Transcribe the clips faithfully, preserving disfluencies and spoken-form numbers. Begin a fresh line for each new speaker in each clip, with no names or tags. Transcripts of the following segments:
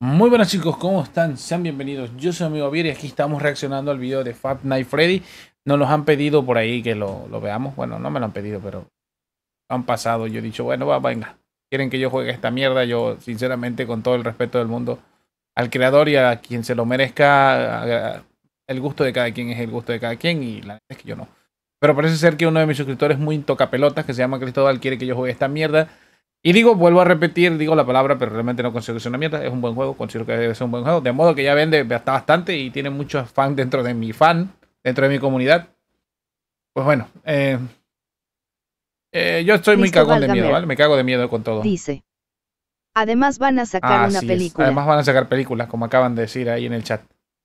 Muy buenas chicos, ¿cómo están? Sean bienvenidos. Yo soy amigo Javier y aquí estamos reaccionando al video de Five Nights Freddy. Nos los han pedido por ahí que lo, lo veamos. Bueno, no me lo han pedido, pero han pasado. Yo he dicho, bueno, va, venga. Quieren que yo juegue esta mierda. Yo, sinceramente, con todo el respeto del mundo, al creador y a quien se lo merezca, el gusto de cada quien es el gusto de cada quien. Y la verdad es que yo no. Pero parece ser que uno de mis suscriptores muy tocapelotas, que se llama Cristóbal, quiere que yo juegue esta mierda. Y digo, vuelvo a repetir, digo la palabra, pero realmente no considero que sea una mierda. Es un buen juego, considero que debe ser un buen juego. De modo que ya vende está bastante y tiene muchos fans dentro de mi fan, dentro de mi comunidad. Pues bueno, eh, eh, yo estoy muy cagón de miedo, ¿vale? Me cago de miedo con todo.
Dice. Además van a sacar una
Así es.
película.
Además van a sacar películas, como acaban de decir ahí en el chat.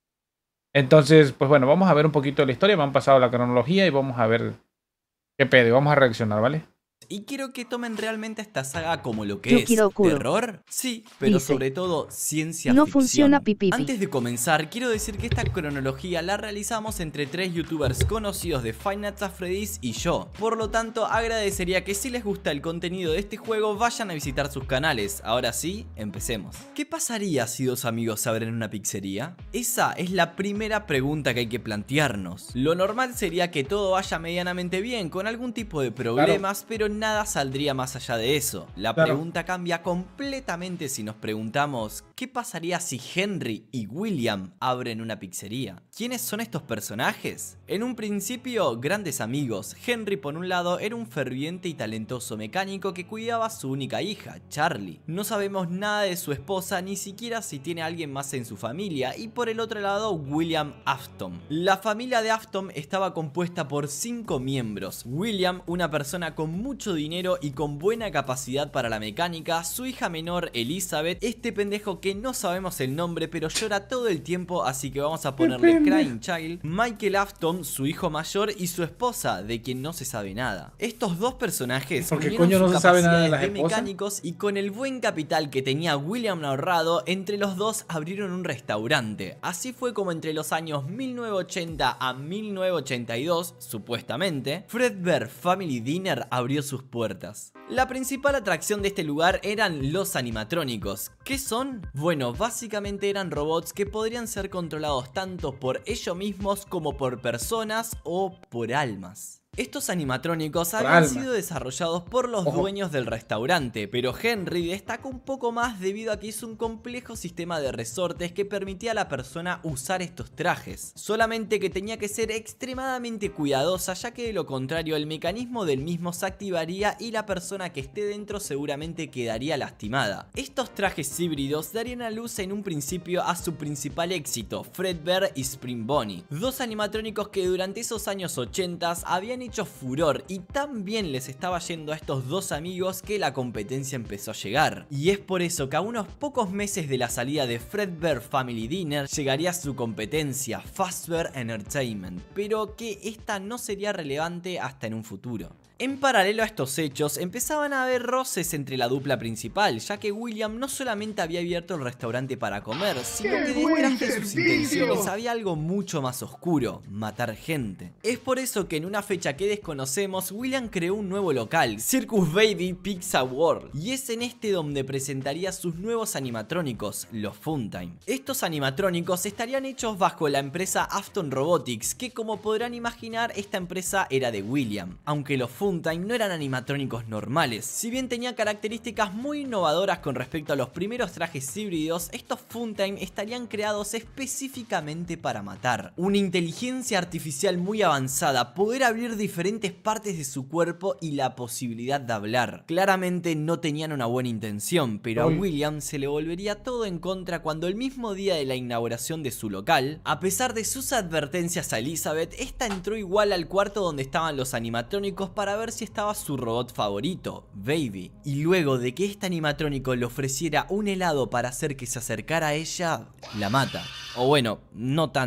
Entonces, pues bueno, vamos a ver un poquito de la historia. Me han pasado la cronología y vamos a ver qué pedo. Vamos a reaccionar, ¿vale?
Y quiero que tomen realmente esta saga como lo que
Yo
es,
quiero culo.
terror, sí, pero
Dice.
sobre todo ciencia
No
ficción.
funciona pipipi.
Antes de comenzar, quiero decir que esta cronología la realizamos entre tres youtubers conocidos de Five Nights at Freddy's y yo. Por lo tanto, agradecería que si les gusta el contenido de este juego, vayan a visitar sus canales. Ahora sí, empecemos. ¿Qué pasaría si dos amigos se abren una pizzería? Esa es la primera pregunta que hay que plantearnos. Lo normal sería que todo vaya medianamente bien, con algún tipo de problemas, claro, pero nada saldría más allá de eso. La
Claro.
pregunta cambia completamente si nos preguntamos ¿qué pasaría si Henry y William abren una pizzería? ¿Quiénes son estos personajes? En un principio, grandes amigos. Henry, por un lado, era un ferviente y talentoso mecánico que cuidaba a su única hija, Charlie. No sabemos nada de su esposa, ni siquiera si tiene a alguien más en su familia. Y por el otro lado, William Afton. La familia de Afton estaba compuesta por cinco miembros. William, una persona con mucho dinero y con buena capacidad para la mecánica. Su hija menor, Elizabeth, este pendejo que no sabemos el nombre pero llora todo el tiempo, así que vamos a ponerle Crying Child. Michael Afton, su hijo mayor, y su esposa, de quien no se sabe nada. Estos dos personajes,
porque coño no se sabe nada de las
de
esposas,
mecánicos, y con el buen capital que tenía William ahorrado, entre los dos abrieron un restaurante. Así fue como entre los años mil novecientos ochenta a mil novecientos ochenta y dos, supuestamente, Fredbear Family Dinner abrió sus puertas. La principal atracción de este lugar eran los animatrónicos. ¿Qué son? Bueno, básicamente eran robots que podrían ser controlados tanto por ellos mismos como por personas o por almas. Estos animatrónicos habían
alma.
sido desarrollados por los
Ojo.
dueños del restaurante, pero Henry destaca un poco más debido a que hizo un complejo sistema de resortes que permitía a la persona usar estos trajes. Solamente que tenía que ser extremadamente cuidadosa, ya que de lo contrario el mecanismo del mismo se activaría y la persona que esté dentro seguramente quedaría lastimada. Estos trajes híbridos darían a luz en un principio a su principal éxito, Fredbear y Spring Bonnie, dos animatrónicos que durante esos años ochenta habían hecho furor y tan bien les estaba yendo a estos dos amigos que la competencia empezó a llegar. Y es por eso que a unos pocos meses de la salida de Fredbear Family Dinner llegaría su competencia, Fazbear Entertainment, pero que esta no sería relevante hasta en un futuro. En paralelo a estos hechos, empezaban a haber roces entre la dupla principal, ya que William no solamente había abierto el restaurante para comer, sino que detrás de sus intenciones había algo mucho más oscuro: matar gente. Es por eso que en una fecha que desconocemos, William creó un nuevo local, Circus Baby Pizza World, y es en este donde presentaría sus nuevos animatrónicos, los Funtime. Estos animatrónicos estarían hechos bajo la empresa Afton Robotics, que como podrán imaginar, esta empresa era de William, aunque los Funtime no eran animatrónicos normales. Si bien tenían características muy innovadoras con respecto a los primeros trajes híbridos, estos Funtime estarían creados específicamente para matar. Una inteligencia artificial muy avanzada, poder abrir diferentes partes de su cuerpo y la posibilidad de hablar. Claramente no tenían una buena intención, pero a William se le volvería todo en contra cuando el mismo día de la inauguración de su local, a pesar de sus advertencias a Elizabeth, esta entró igual al cuarto donde estaban los animatrónicos para ver si estaba su robot favorito, Baby, y luego de que este animatrónico le ofreciera un helado para hacer que se acercara a ella, la mata. O bueno, no tanto.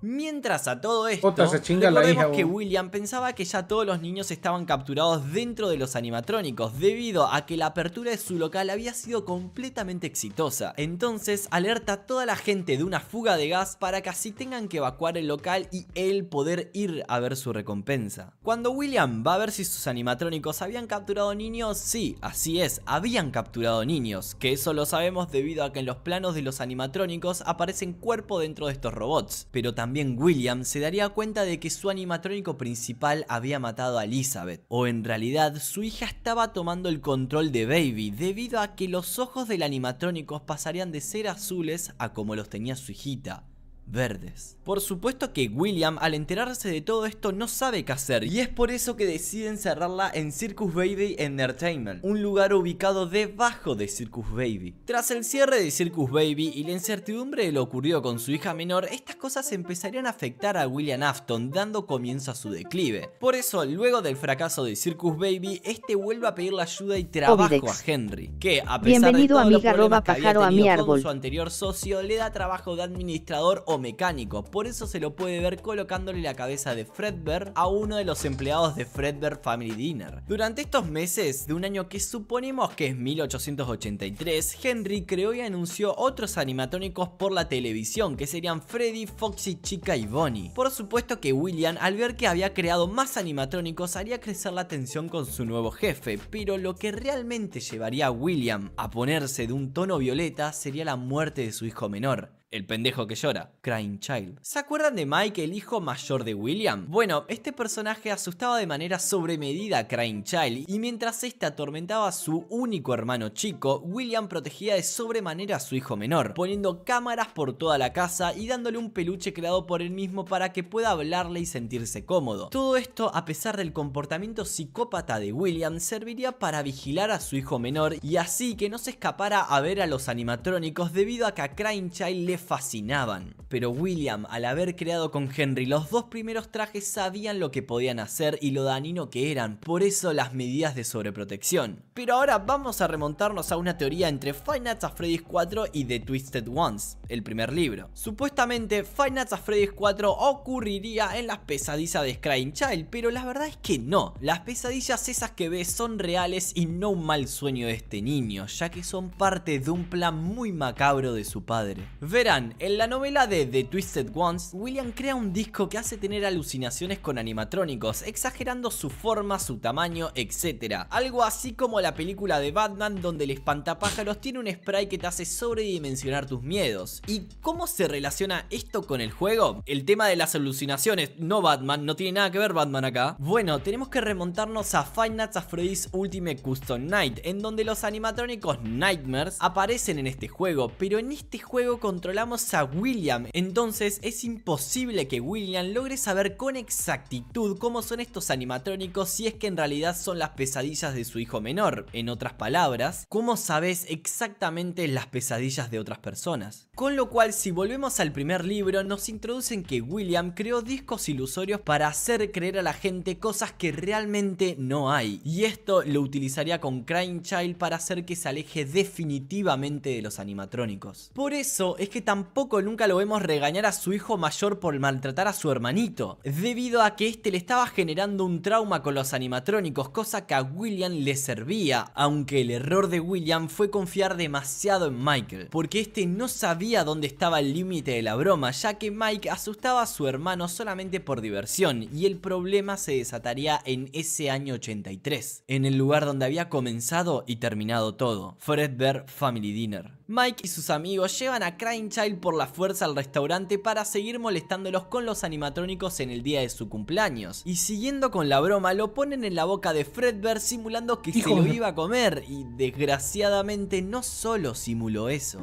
Mientras a todo esto,
Otra se chinga la
recordemos
hija,
que
bo.
William pensaba que ya todos los niños estaban capturados dentro de los animatrónicos debido a que la apertura de su local había sido completamente exitosa. Entonces alerta a toda la gente de una fuga de gas para que así tengan que evacuar el local y él poder ir a ver su recompensa. Cuando William va a ver si sus animatrónicos habían capturado niños, sí, así es, habían capturado niños, que eso lo sabemos debido a que en los planos de los animatrónicos aparecen cuerpos dentro de estos robots. Pero también William se daría cuenta de que su animatrónico principal había matado a Elizabeth, o en realidad su hija estaba tomando el control de Baby debido a que los ojos del animatrónico pasarían de ser azules a como los tenía su hijita, verdes. Por supuesto que William, al enterarse de todo esto, no sabe qué hacer, y es por eso que decide encerrarla en Circus Baby Entertainment, un lugar ubicado debajo de Circus Baby. Tras el cierre de Circus Baby y la incertidumbre de lo ocurrido con su hija menor, estas cosas empezarían a afectar a William Afton, dando comienzo a su declive. Por eso, luego del fracaso de Circus Baby, este vuelve a pedirle ayuda y trabajo
Ovidex.
a Henry, que a pesar
Bienvenido,
de todos los
amiga
problemas
roba
que había
pájaro a mi
tenido con
árbol.
su anterior socio, le da trabajo de administrador o mecánico. Por eso se lo puede ver colocándole la cabeza de Fredbear a uno de los empleados de Fredbear Family Dinner. Durante estos meses de un año que suponemos que es mil ochocientos ochenta y tres, Henry creó y anunció otros animatrónicos por la televisión, que serían Freddy, Foxy, Chica y Bonnie. Por supuesto que William, al ver que había creado más animatrónicos, haría crecer la tensión con su nuevo jefe, pero lo que realmente llevaría a William a ponerse de un tono violeta sería la muerte de su hijo menor. El pendejo que llora, Crying Child. ¿Se acuerdan de Mike, el hijo mayor de William? Bueno, este personaje asustaba de manera sobremedida a Crying Child, y mientras este atormentaba a su único hermano chico, William protegía de sobremanera a su hijo menor, poniendo cámaras por toda la casa y dándole un peluche creado por él mismo para que pueda hablarle y sentirse cómodo. Todo esto, a pesar del comportamiento psicópata de William, serviría para vigilar a su hijo menor y así que no se escapara a ver a los animatrónicos debido a que a Crying Child le fascinaban. Pero William, al haber creado con Henry los dos primeros trajes, sabían lo que podían hacer y lo dañino que eran, por eso las medidas de sobreprotección. Pero ahora vamos a remontarnos a una teoría entre Five Nights at Freddy's cuatro y The Twisted Ones, el primer libro. Supuestamente Five Nights at Freddy's cuatro ocurriría en las pesadillas de Crying Child, pero la verdad es que no. Las pesadillas esas que ves son reales y no un mal sueño de este niño, ya que son parte de un plan muy macabro de su padre. Verán, en la novela de The Twisted Ones, William crea un disco que hace tener alucinaciones con animatrónicos, exagerando su forma, su tamaño, etcétera. Algo así como la película de Batman, donde el espantapájaros tiene un spray que te hace sobredimensionar tus miedos. ¿Y cómo se relaciona esto con el juego? El tema de las alucinaciones, no Batman, no tiene nada que ver Batman acá. Bueno, tenemos que remontarnos a Five Nights at Freddy's Ultimate Custom Night, en donde los animatrónicos Nightmares aparecen en este juego, pero en este juego controlamos a William, entonces es imposible que William logre saber con exactitud cómo son estos animatrónicos si es que en realidad son las pesadillas de su hijo menor. En otras palabras, ¿cómo sabes exactamente las pesadillas de otras personas? Con lo cual, si volvemos al primer libro, nos introducen que William creó discos ilusorios para hacer creer a la gente cosas que realmente no hay, y esto lo utilizaría con Crying Child para hacer que se aleje definitivamente de los animatrónicos. Por eso es que tampoco nunca lo vemos regañar a su hijo mayor por maltratar a su hermanito, debido a que este le estaba generando un trauma con los animatrónicos, cosa que a William le servía, aunque el error de William fue confiar demasiado en Michael, porque este no sabía dónde estaba el límite de la broma, ya que Mike asustaba a su hermano solamente por diversión, y el problema se desataría en ese año ochenta y tres, en el lugar donde había comenzado y terminado todo, Fredbear Family Dinner. Mike y sus amigos llevan a Crying Child por la fuerza al restaurante para seguir molestándolos con los animatrónicos en el día de su cumpleaños, y siguiendo con la broma lo ponen en la boca de Fredbear simulando que
Hijo
se lo
de-
iba a comer, y desgraciadamente no solo simuló eso.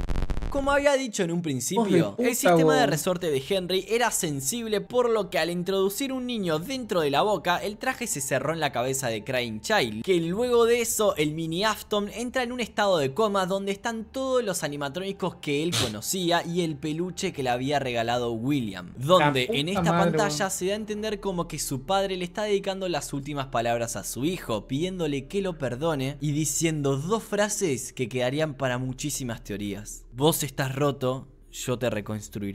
Como había dicho en un principio,
Hijo de puta,
el sistema de
weón.
resorte de Henry era sensible, por lo que al introducir un niño dentro de la boca, el traje se cerró en la cabeza de Crying Child, que luego de eso el mini Afton entra en un estado de coma donde están todos los animatrónicos que él conocía y el peluche que le había regalado William, donde
La
en
puta
esta
madre,
pantalla
weón.
se da a entender como que su padre le está dedicando las últimas palabras a su hijo, pidiéndole que lo perdone y diciendo dos frases que quedarían para muchísimas teorías. Vos estás roto, yo te reconstruiré.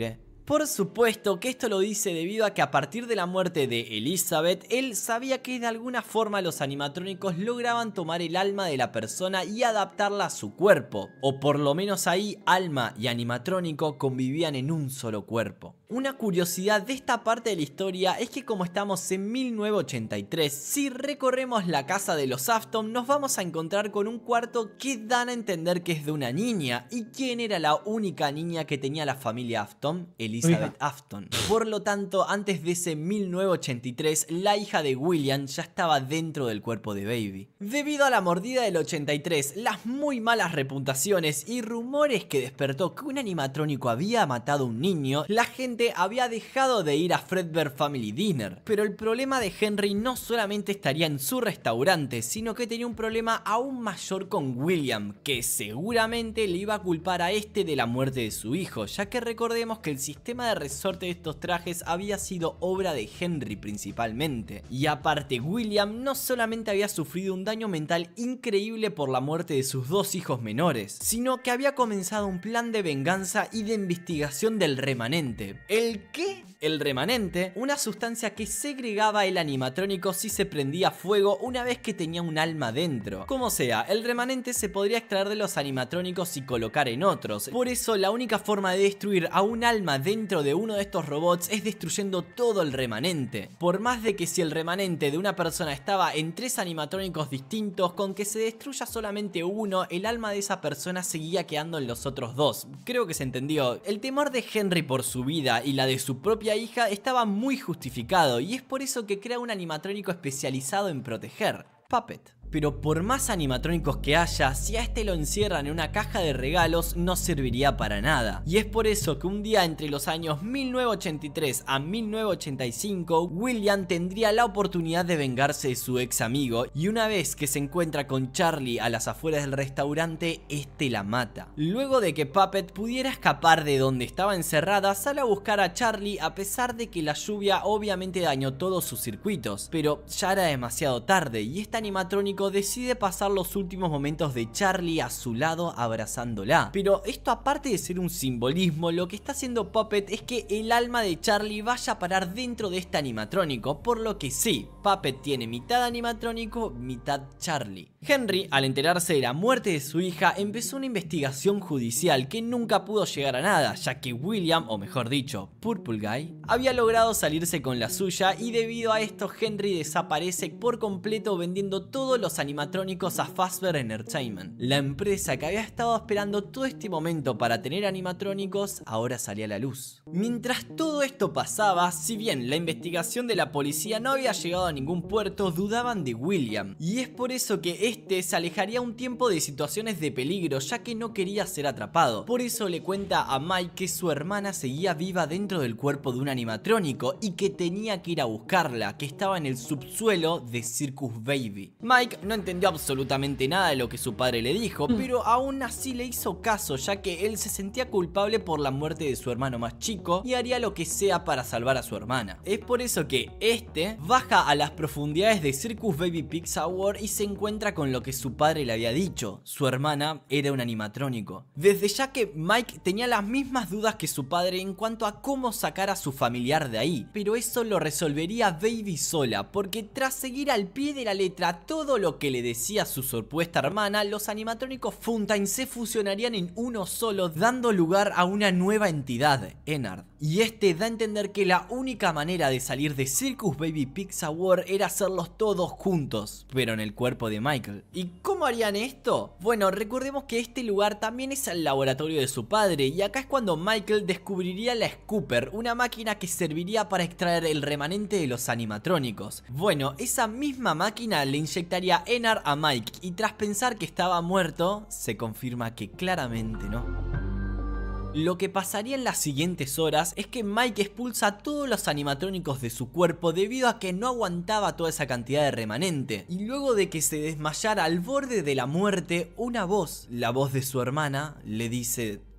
Por supuesto que esto lo dice debido a que a partir de la muerte de Elizabeth, él sabía que de alguna forma los animatrónicos lograban tomar el alma de la persona y adaptarla a su cuerpo, o por lo menos ahí alma y animatrónico convivían en un solo cuerpo. Una curiosidad de esta parte de la historia es que como estamos en mil novecientos ochenta y tres, si recorremos la casa de los Afton nos vamos a encontrar con un cuarto que dan a entender que es de una niña. ¿Y quién era la única niña que tenía la familia Afton? Elizabeth Afton. Por lo tanto, antes de ese mil novecientos ochenta y tres, la hija de William ya estaba dentro del cuerpo de Baby. Debido a la mordida del ochenta y tres, las muy malas reputaciones y rumores que despertó que un animatrónico había matado a un niño, la gente había dejado de ir a Fredbear Family Dinner. Pero el problema de Henry no solamente estaría en su restaurante, sino que tenía un problema aún mayor con William, que seguramente le iba a culpar a este de la muerte de su hijo, ya que recordemos que el sistema de resorte de estos trajes había sido obra de Henry principalmente. Y aparte, William no solamente había sufrido un daño mental increíble por la muerte de sus dos hijos menores, sino que había comenzado un plan de venganza y de investigación del remanente. ¿El qué? El remanente, una sustancia que segregaba el animatrónico si se prendía fuego una vez que tenía un alma dentro. Como sea, el remanente se podría extraer de los animatrónicos y colocar en otros. Por eso la única forma de destruir a un alma dentro de uno de estos robots es destruyendo todo el remanente. Por más de que si el remanente de una persona estaba en tres animatrónicos distintos, con que se destruya solamente uno, el alma de esa persona seguía quedando en los otros dos. Creo que se entendió. El temor de Henry por su vida y la de su propia hija estaba muy justificado, y es por eso que crea un animatrónico especializado en proteger, Puppet. Pero por más animatrónicos que haya, si a este lo encierran en una caja de regalos, no serviría para nada. Y es por eso que un día entre los años mil novecientos ochenta y tres a mil novecientos ochenta y cinco, William tendría la oportunidad de vengarse de su ex amigo, y una vez que se encuentra con Charlie a las afueras del restaurante, este la mata. Luego de que Puppet pudiera escapar de donde estaba encerrada, sale a buscar a Charlie a pesar de que la lluvia obviamente dañó todos sus circuitos, pero ya era demasiado tarde y este animatrónico decide pasar los últimos momentos de Charlie a su lado abrazándola. Pero esto, aparte de ser un simbolismo, lo que está haciendo Puppet es que el alma de Charlie vaya a parar dentro de este animatrónico, por lo que sí, Puppet tiene mitad animatrónico, mitad Charlie. Henry, al enterarse de la muerte de su hija, empezó una investigación judicial que nunca pudo llegar a nada, ya que William, o mejor dicho, Purple Guy, había logrado salirse con la suya, y debido a esto Henry desaparece por completo vendiendo todos los animatrónicos a Fazbear Entertainment. La empresa que había estado esperando todo este momento para tener animatrónicos ahora salía a la luz. Mientras todo esto pasaba, si bien la investigación de la policía no había llegado a ningún puerto, dudaban de William, y es por eso que este se alejaría un tiempo de situaciones de peligro, ya que no quería ser atrapado. Por eso le cuenta a Mike que su hermana seguía viva dentro del cuerpo de un animatrónico y que tenía que ir a buscarla, que estaba en el subsuelo de Circus Baby. Mike no entendió absolutamente nada de lo que su padre le dijo, pero aún así le hizo caso, ya que él se sentía culpable por la muerte de su hermano más chico y haría lo que sea para salvar a su hermana. Es por eso que este baja a las profundidades de Circus Baby Pizza World y se encuentra con lo que su padre le había dicho: su hermana era un animatrónico. Desde ya que Mike tenía las mismas dudas que su padre en cuanto a cómo sacar a su familiar de ahí, pero eso lo resolvería Baby sola, porque tras seguir al pie de la letra todo lo que le decía su supuesta hermana, los animatrónicos Funtime se fusionarían en uno solo, dando lugar a una nueva entidad, Ennard. Y este da a entender que la única manera de salir de Circus Baby Pizza World era hacerlos todos juntos, pero en el cuerpo de Michael. ¿Y cómo harían esto? Bueno, recordemos que este lugar también es el laboratorio de su padre, y acá es cuando Michael descubriría la Scooper, una máquina que serviría para extraer el remanente de los animatrónicos. Bueno, esa misma máquina le inyectaría Ennard a Mike, y tras pensar que estaba muerto, se confirma que claramente no. Lo que pasaría en las siguientes horas es que Mike expulsa a todos los animatrónicos de su cuerpo debido a que no aguantaba toda esa cantidad de remanente, y luego de que se desmayara al borde de la muerte, una voz, la voz de su hermana, le dice: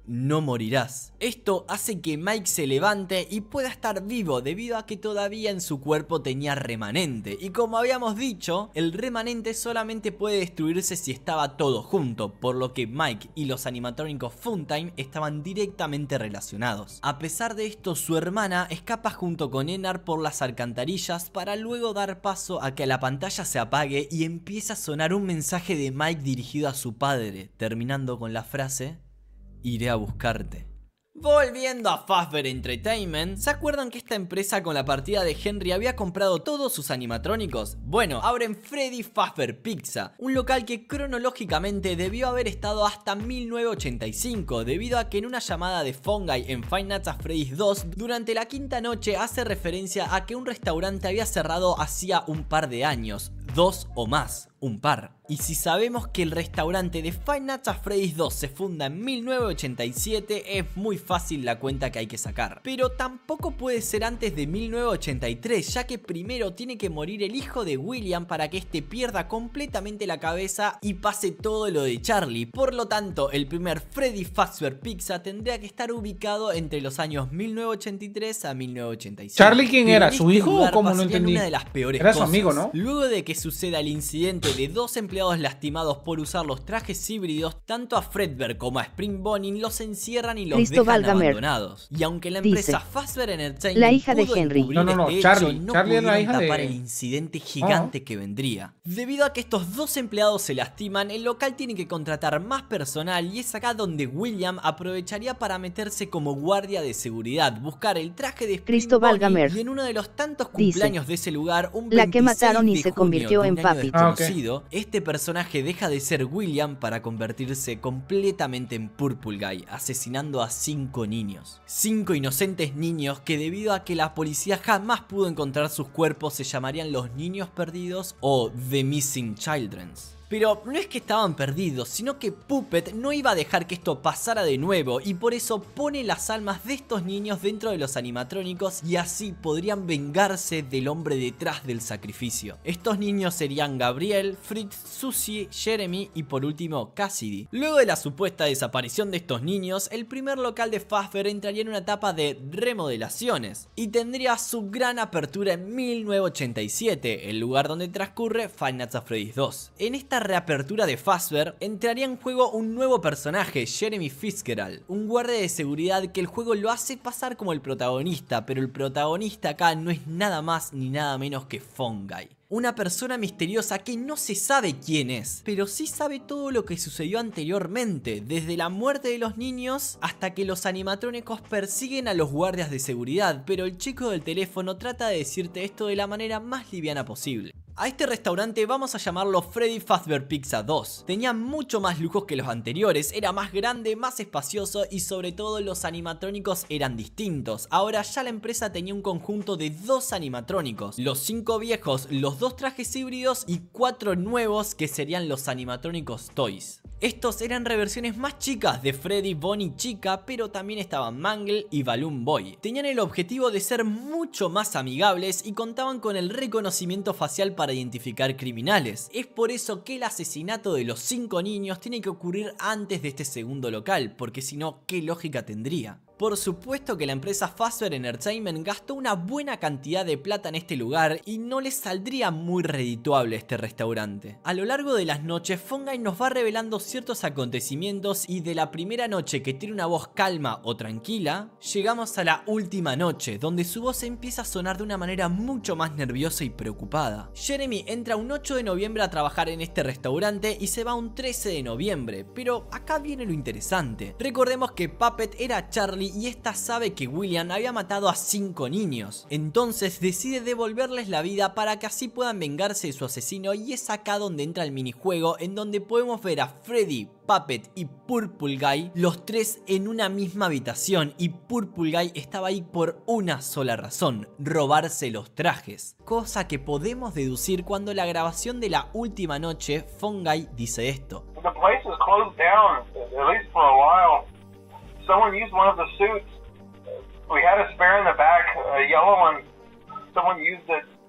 no morirás. Esto hace que Mike se levante y pueda estar vivo debido a que todavía en su cuerpo tenía remanente, y como habíamos dicho, el remanente solamente puede destruirse si estaba todo junto, por lo que Mike y los animatrónicos Funtime estaban directamente relacionados. A pesar de esto, su hermana escapa junto con Enar por las alcantarillas para luego dar paso a que la pantalla se apague y empieza a sonar un mensaje de Mike dirigido a su padre, terminando con la frase: iré a buscarte. Volviendo a Fazbear Entertainment, ¿se acuerdan que esta empresa con la partida de Henry había comprado todos sus animatrónicos? Bueno, abren Freddy Fazbear Pizza, un local que cronológicamente debió haber estado hasta mil novecientos ochenta y cinco, debido a que en una llamada de Fungi en Five Nights at Freddy's dos, durante la quinta noche hace referencia a que un restaurante había cerrado hacía un par de años, dos o más, un par. Y si sabemos que el restaurante de Five Nights at Freddy's dos se funda en mil novecientos ochenta y siete, es muy fácil la cuenta que hay que sacar. Pero tampoco puede ser antes de mil novecientos ochenta y tres, ya que primero tiene que morir el hijo de William para que este pierda completamente la cabeza y pase todo lo de Charlie. Por lo tanto, el primer Freddy Fazbear Pizza tendría que estar ubicado entre los años mil novecientos ochenta y tres a mil novecientos ochenta y siete.
¿Charlie quién era? ¿Su
Este
hijo o cómo? No entendí.
Una de las peores
era su
cosas.
amigo, ¿no?
Luego de que suceda el incidente de dos empleados lastimados por usar los trajes híbridos, tanto a Fredbear como a Spring Bonnie los encierran y los
Cristóbal
dejan
Gamer
abandonados. Y aunque la empresa
dice,
Fazbear Entertainment
la hija de
pudo
Henry.
encubrir
No, no, no,
este
Charlie.
hecho, no
Charlie era la
pudieron
hija
tapar
de-
el incidente gigante
Oh.
que vendría. Debido a que estos dos empleados se lastiman, el local tiene que contratar más personal, y es acá donde William aprovecharía para meterse como guardia de seguridad, buscar el traje de Spring
Cristóbal
Bonnie,
Gamer.
y en uno de los tantos
Dice,
cumpleaños de ese lugar, un
la que mataron y
veintiséis de
se convirtió
junio de
en
un año
Puppet.
Ah, ok.
desconocido, este personaje deja de ser William para convertirse completamente en Purple Guy, asesinando a cinco niños. Cinco inocentes niños que, debido a que la policía jamás pudo encontrar sus cuerpos, se llamarían los niños perdidos o The Missing Childrens. Pero no es que estaban perdidos, sino que Puppet no iba a dejar que esto pasara de nuevo, y por eso pone las almas de estos niños dentro de los animatrónicos, y así podrían vengarse del hombre detrás del sacrificio. Estos niños serían Gabriel, Fritz, Susie, Jeremy y por último Cassidy. Luego de la supuesta desaparición de estos niños, el primer local de Fazbear entraría en una etapa de remodelaciones y tendría su gran apertura en mil novecientos ochenta y siete, el lugar donde transcurre Five Nights at Freddy's dos. En esta reapertura de Fazbear entraría en juego un nuevo personaje, Jeremy Fitzgerald, un guardia de seguridad que el juego lo hace pasar como el protagonista, pero el protagonista acá no es nada más ni nada menos que Fungi. Una persona misteriosa que no se sabe quién es, pero sí sabe todo lo que sucedió anteriormente, desde la muerte de los niños hasta que los animatrónicos persiguen a los guardias de seguridad, pero el chico del teléfono trata de decirte esto de la manera más liviana posible. A este restaurante vamos a llamarlo Freddy Fazbear Pizza dos. Tenía mucho más lujos que los anteriores, era más grande, más espacioso y sobre todo los animatrónicos eran distintos. Ahora ya la empresa tenía un conjunto de dos animatrónicos, los cinco viejos, los dos trajes híbridos y cuatro nuevos que serían los animatrónicos Toys. Estos eran reversiones más chicas de Freddy, Bonnie chica, pero también estaban Mangle y Balloon Boy. Tenían el objetivo de ser mucho más amigables y contaban con el reconocimiento facial para identificar criminales. Es por eso que el asesinato de los cinco niños tiene que ocurrir antes de este segundo local, porque si no, ¿qué lógica tendría? Por supuesto que la empresa Fazbear Entertainment gastó una buena cantidad de plata en este lugar y no les saldría muy redituable este restaurante. A lo largo de las noches, Fungi nos va revelando ciertos acontecimientos y de la primera noche que tiene una voz calma o tranquila, llegamos a la última noche, donde su voz empieza a sonar de una manera mucho más nerviosa y preocupada. Jeremy entra un ocho de noviembre a trabajar en este restaurante y se va un trece de noviembre, pero acá viene lo interesante. Recordemos que Puppet era Charlie y esta sabe que William había matado a cinco niños, entonces decide devolverles la vida para que así puedan vengarse de su asesino, y es acá donde entra el minijuego en donde podemos ver a Freddy, Puppet y Purple Guy, los tres en una misma habitación, y Purple Guy estaba ahí por una sola razón: robarse los trajes, cosa que podemos deducir cuando la grabación de la última noche Fungi dice esto.
The place is closed down, at least for a while. Someone used one of the suits. We had a spare in the back, a yellow one. Someone used it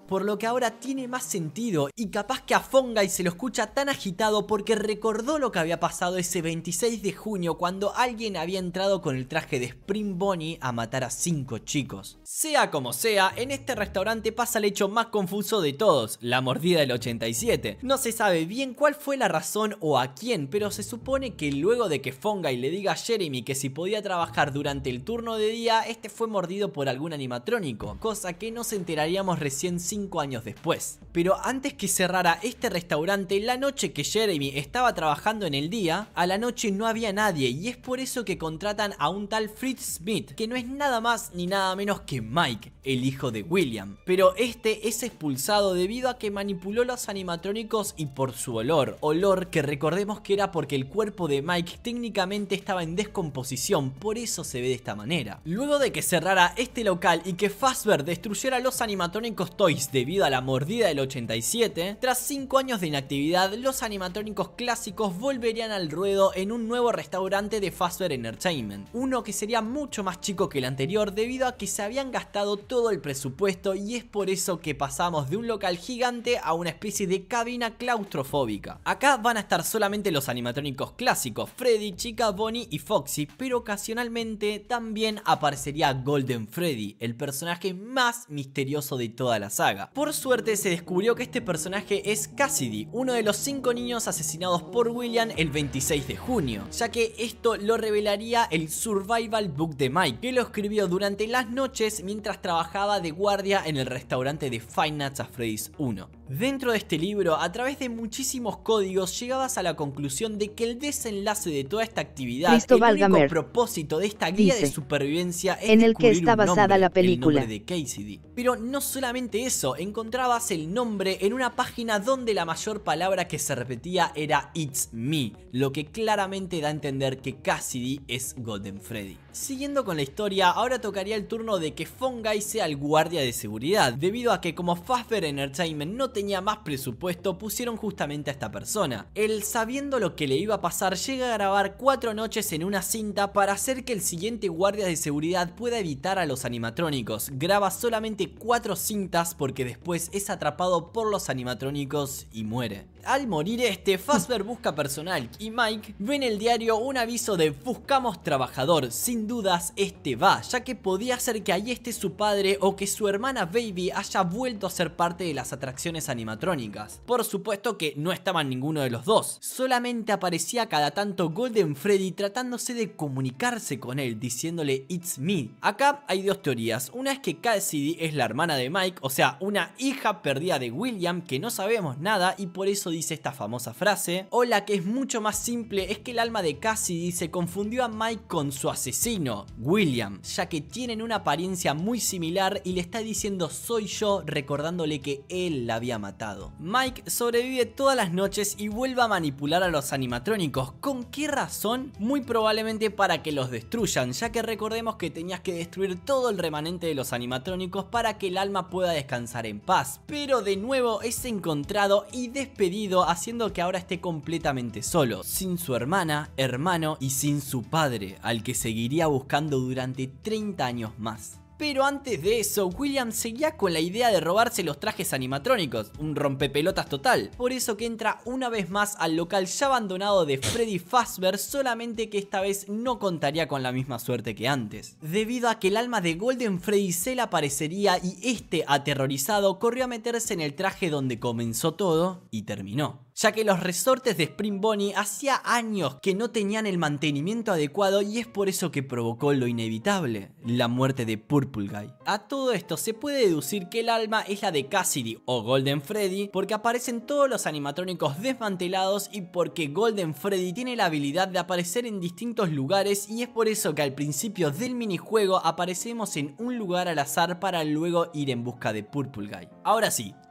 por lo que ahora tiene más sentido y capaz que a Fungi se lo escucha tan agitado porque recordó lo que había pasado ese veintiséis de junio cuando alguien había entrado con el traje de Spring Bonnie a matar a cinco chicos. Sea como sea, en este restaurante pasa el hecho más confuso de todos, la mordida del ochenta y siete. No se sabe bien cuál fue la razón o a quién, pero se supone que luego de que Fungi le diga a Jeremy que si podía trabajar durante el turno de día, este fue mordido por algún animatrónico, cosa que nos enteraríamos recién cinco años después. Pero antes que cerrara este restaurante, la noche que Jeremy estaba trabajando en el día, a la noche no había nadie y es por eso que contratan a un tal Fritz Smith, que no es nada más ni nada menos que Mike, el hijo de William. Pero este es expulsado debido a que manipuló los animatrónicos y por su olor, olor que recordemos que era porque el cuerpo de Mike técnicamente estaba en descomposición, por eso se ve de esta manera. Luego de que cerrara este local y que Fazbear destruyera los animatrónicos Toys debido a la mordida del ochenta y siete, tras cinco años de inactividad, los animatrónicos clásicos volverían al ruedo en un nuevo restaurante de Fazbear Entertainment, uno que sería mucho más chico que el anterior debido a que se habían gastado todo el presupuesto y es por eso que pasamos de un local gigante a una especie de cabina claustrofóbica. Acá van a estar solamente los animatrónicos clásicos, Freddy, Chica, Bonnie y Foxy, pero ocasionalmente también aparecería Golden Freddy, el personaje más misterioso de toda la saga. Por suerte se descubrió que este personaje es Cassidy, uno de los cinco niños asesinados por William el veintiséis de junio, ya que esto lo revelaría el Survival Book de Mike, que lo escribió durante las noches mientras trabajaba de guardia en el restaurante de Five Nights at Freddy's uno. Dentro de este libro, a través de muchísimos códigos, llegabas a la conclusión de que el desenlace de toda esta actividad,
Cristóbal
el único
Gamer
propósito de esta guía
dice,
de supervivencia es
en el que
descubrir
está
un
basada
nombre,
la película.
el nombre de Cassidy. Pero no solamente eso, encontrabas el nombre en una página donde la mayor palabra que se repetía era It's Me, lo que claramente da a entender que Cassidy es Golden Freddy. Siguiendo con la historia, ahora tocaría el turno de que Fungi sea el guardia de seguridad, debido a que como Fazbear Entertainment no tenía más presupuesto, pusieron justamente a esta persona. Él, sabiendo lo que le iba a pasar, llega a grabar cuatro noches en una cinta para hacer que el siguiente guardia de seguridad pueda evitar a los animatrónicos. Graba solamente cuatro cintas porque después es atrapado por los animatrónicos y muere. Al morir este, Fazbear busca personal y Mike ve en el diario un aviso de buscamos trabajador. Sin dudas este va, ya que podía ser que ahí esté su padre o que su hermana Baby haya vuelto a ser parte de las atracciones animatrónicas. Por supuesto que no estaban ninguno de los dos, solamente aparecía cada tanto Golden Freddy tratándose de comunicarse con él, diciéndole It's me. Acá hay dos teorías, una es que Cassidy es la hermana de Mike, o sea una hija perdida de William que no sabemos nada y por eso dice esta famosa frase, o la que es mucho más simple es que el alma de Cassidy se confundió a Mike con su asesino, William, ya que tienen una apariencia muy similar y le está diciendo soy yo, recordándole que él la había matado. Mike sobrevive todas las noches y vuelve a manipular a los animatrónicos. ¿Con qué razón? Muy probablemente para que los destruyan, ya que recordemos que tenías que destruir todo el remanente de los animatrónicos para que el alma pueda descansar en paz, pero de nuevo es encontrado y despedido, haciendo que ahora esté completamente solo, sin su hermana, hermano y sin su padre, al que seguiría buscando durante treinta años más. Pero antes de eso, William seguía con la idea de robarse los trajes animatrónicos, un rompepelotas total. Por eso que entra una vez más al local ya abandonado de Freddy Fazbear, solamente que esta vez no contaría con la misma suerte que antes, debido a que el alma de Golden Freddy se le aparecería y este, aterrorizado, corrió a meterse en el traje donde comenzó todo y terminó. Ya que los resortes de Spring Bonnie hacía años que no tenían el mantenimiento adecuado y es por eso que provocó lo inevitable, la muerte de Purple Guy. A todo esto se puede deducir que el alma es la de Cassidy o Golden Freddy porque aparecen todos los animatrónicos desmantelados y porque Golden Freddy tiene la habilidad de aparecer en distintos lugares y es por eso que al principio del minijuego aparecemos en un lugar al azar para luego ir en busca de Purple Guy. Ahora sí,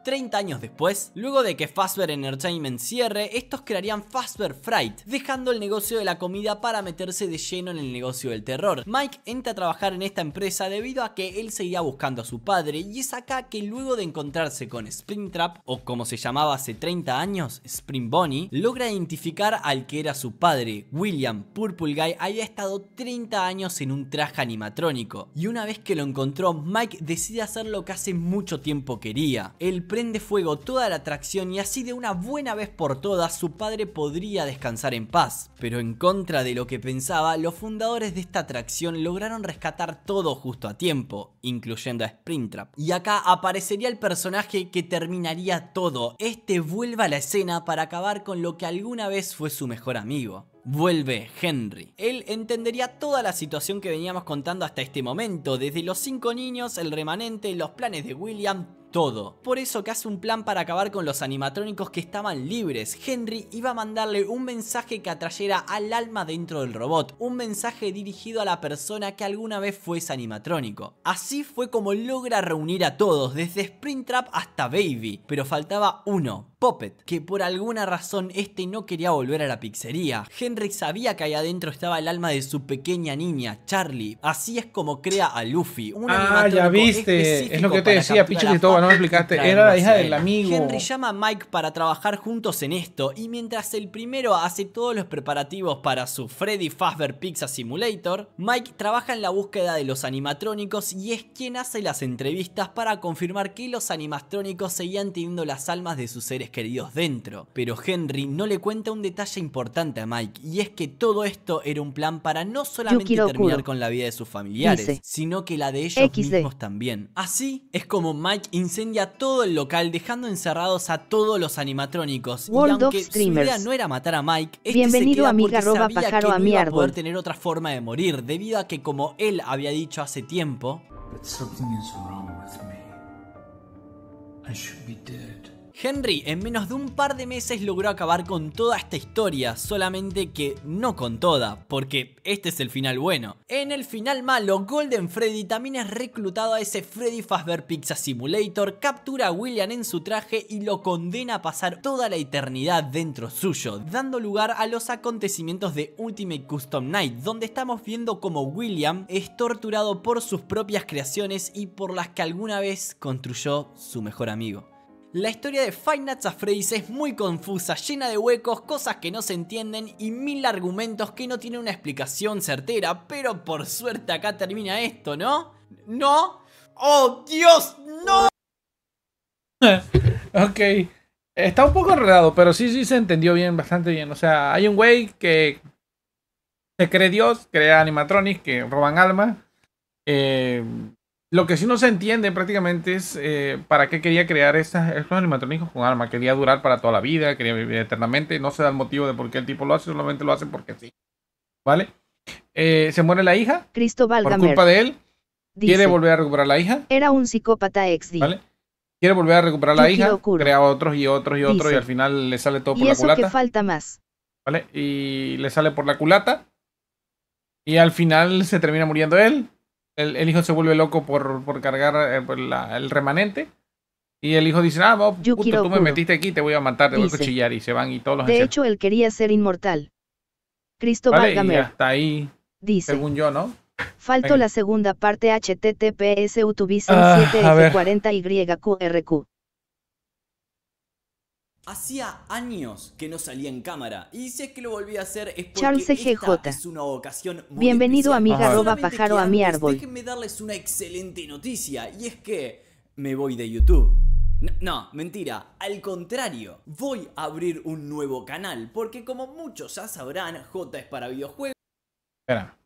treinta años después, luego de que Fazbear Entertainment cierre, estos crearían Fazbear Fright, dejando el negocio de la comida para meterse de lleno en el negocio del terror. Mike entra a trabajar en esta empresa debido a que él seguía buscando a su padre, y es acá que luego de encontrarse con Springtrap, o como se llamaba hace treinta años, Spring Bonnie, logra identificar al que era su padre. William Purple Guy había estado treinta años en un traje animatrónico, y una vez que lo encontró, Mike decide hacer lo que hace mucho tiempo quería. Él prende fuego toda la atracción y así de una buena vez por todas su padre podría descansar en paz. Pero en contra de lo que pensaba, los fundadores de esta atracción lograron rescatar todo justo a tiempo, incluyendo a Springtrap. Y acá aparecería el personaje que terminaría todo. Este vuelve a la escena para acabar con lo que alguna vez fue su mejor amigo. Vuelve Henry. Él entendería toda la situación que veníamos contando hasta este momento, desde los cinco niños, el remanente, los planes de William, todo. Por eso que hace un plan para acabar con los animatrónicos que estaban libres. Henry iba a mandarle un mensaje que atrayera al alma dentro del robot, un mensaje dirigido a la persona que alguna vez fue ese animatrónico. Así fue como logra reunir a todos, desde Springtrap hasta Baby, pero faltaba uno, Puppet, que por alguna razón este no quería volver a la pizzería. Henry sabía que ahí adentro estaba el alma de su pequeña niña, Charlie. Así es como crea a Luffy, un
Ah, ya viste, es lo que te decía, picho que todo, no me explicaste, era la hija del amigo.
Henry llama a Mike para trabajar juntos en esto, y mientras el primero hace todos los preparativos para su Freddy Fazbear Pizza Simulator, Mike trabaja en la búsqueda de los animatrónicos y es quien hace las entrevistas para confirmar que los animatrónicos seguían teniendo las almas de sus seres queridos dentro. Pero Henry no le cuenta un detalle importante a Mike, y es que todo esto era un plan para no solamente
Yukiro
terminar
Kuro
con la vida de sus familiares,
dice,
sino que la de ellos
equis de.
mismos también. Así es como Mike incendia todo el local, dejando encerrados a todos los animatrónicos.
World
y aunque
of
su
Screamers.
idea no era matar a Mike, este
Bienvenido
se queda
amiga
porque
arroba
sabía
pájaro
que
a
no
mi
iba a
árbol.
poder tener otra forma de morir, debido a que, como él había dicho hace tiempo,
But something is wrong with me. I should be dead.
Henry en menos de un par de meses logró acabar con toda esta historia, solamente que no con toda, porque este es el final bueno. En el final malo, Golden Freddy también es reclutado a ese Freddy Fazbear Pizza Simulator, captura a William en su traje y lo condena a pasar toda la eternidad dentro suyo, dando lugar a los acontecimientos de Ultimate Custom Night, donde estamos viendo como William es torturado por sus propias creaciones y por las que alguna vez construyó su mejor amigo. La historia de Five Nights at Freddy's es muy confusa, llena de huecos, cosas que no se entienden y mil argumentos que no tienen una explicación certera, pero por suerte acá termina esto, ¿no? ¿No? ¡Oh, Dios, no!
Ok, está un poco enredado, pero sí, sí se entendió bien, bastante bien. O sea, hay un güey que se cree Dios, crea animatronics que roban almas. Eh... Lo que sí no se entiende prácticamente es eh, para qué quería crear estas, estos animatrónicos con alma. Quería durar para toda la vida, quería vivir eternamente. No se da el motivo de por qué el tipo lo hace, solamente lo hace porque sí. ¿Vale? Eh, se muere la hija
Cristóbal
por
Gamer
culpa de él.
dice,
Quiere volver a recuperar la hija.
era un psicópata ex D.
¿Vale? Quiere volver a recuperar la
Yukiro
hija.
Kuro
Crea otros y otros y otros
dice,
y al final le sale todo por
y
la
eso
culata.
que falta más.
¿Vale? Y le sale por la culata. Y al final se termina muriendo él. El, el hijo se vuelve loco por, por cargar eh, por la, el remanente. Y el hijo dice, ah, vos, justo tú me metiste aquí, te voy a matar, te voy a
dice,
cuchillar. Y se van y todos los
de
encierran.
hecho él quería ser inmortal. Cristóbal
Vale, y
Gamer
hasta ahí,
dice,
según yo, ¿no?
faltó
Venga.
la segunda parte https utubicen
Ah,
siete
a
f
ver.
cuarenta y q r q.
Hacía años que no salía en cámara, y si es que lo volví a hacer es porque
Charles G J.
esta es una ocasión muy
Bienvenido
especial.
amiga
Ajá.
arroba
Solamente
pájaro
que
a mi
antes,
árbol.
déjenme darles una excelente noticia, y es que me voy de YouTube. No, no, mentira, al contrario, voy a abrir un nuevo canal, porque como muchos ya sabrán, J es para videojuegos,
Espera.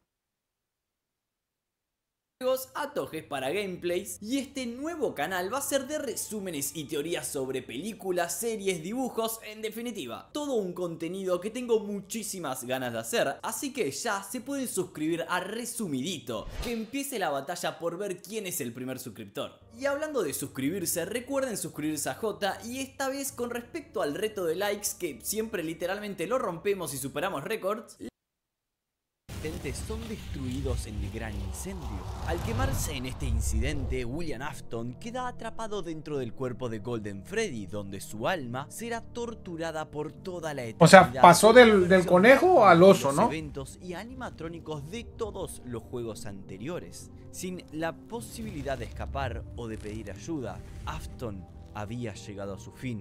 Atojes para gameplays, y este nuevo canal va a ser de resúmenes y teorías sobre películas, series, dibujos, en definitiva, todo un contenido que tengo muchísimas ganas de hacer, así que ya se pueden suscribir a Resumidito, que empiece la batalla por ver quién es el primer suscriptor. Y hablando de suscribirse, recuerden suscribirse a J, y esta vez con respecto al reto de likes, que siempre literalmente lo rompemos y superamos récords, existentes son destruidos en el gran incendio. Al quemarse en este incidente, William Afton queda atrapado dentro del cuerpo de Golden Freddy, donde su alma será torturada por toda la eternidad.
O sea, pasó del, del conejo al oso, ¿no?
Eventos y animatrónicos de todos los juegos anteriores. Sin la posibilidad de escapar o de pedir ayuda, Afton había llegado a su fin.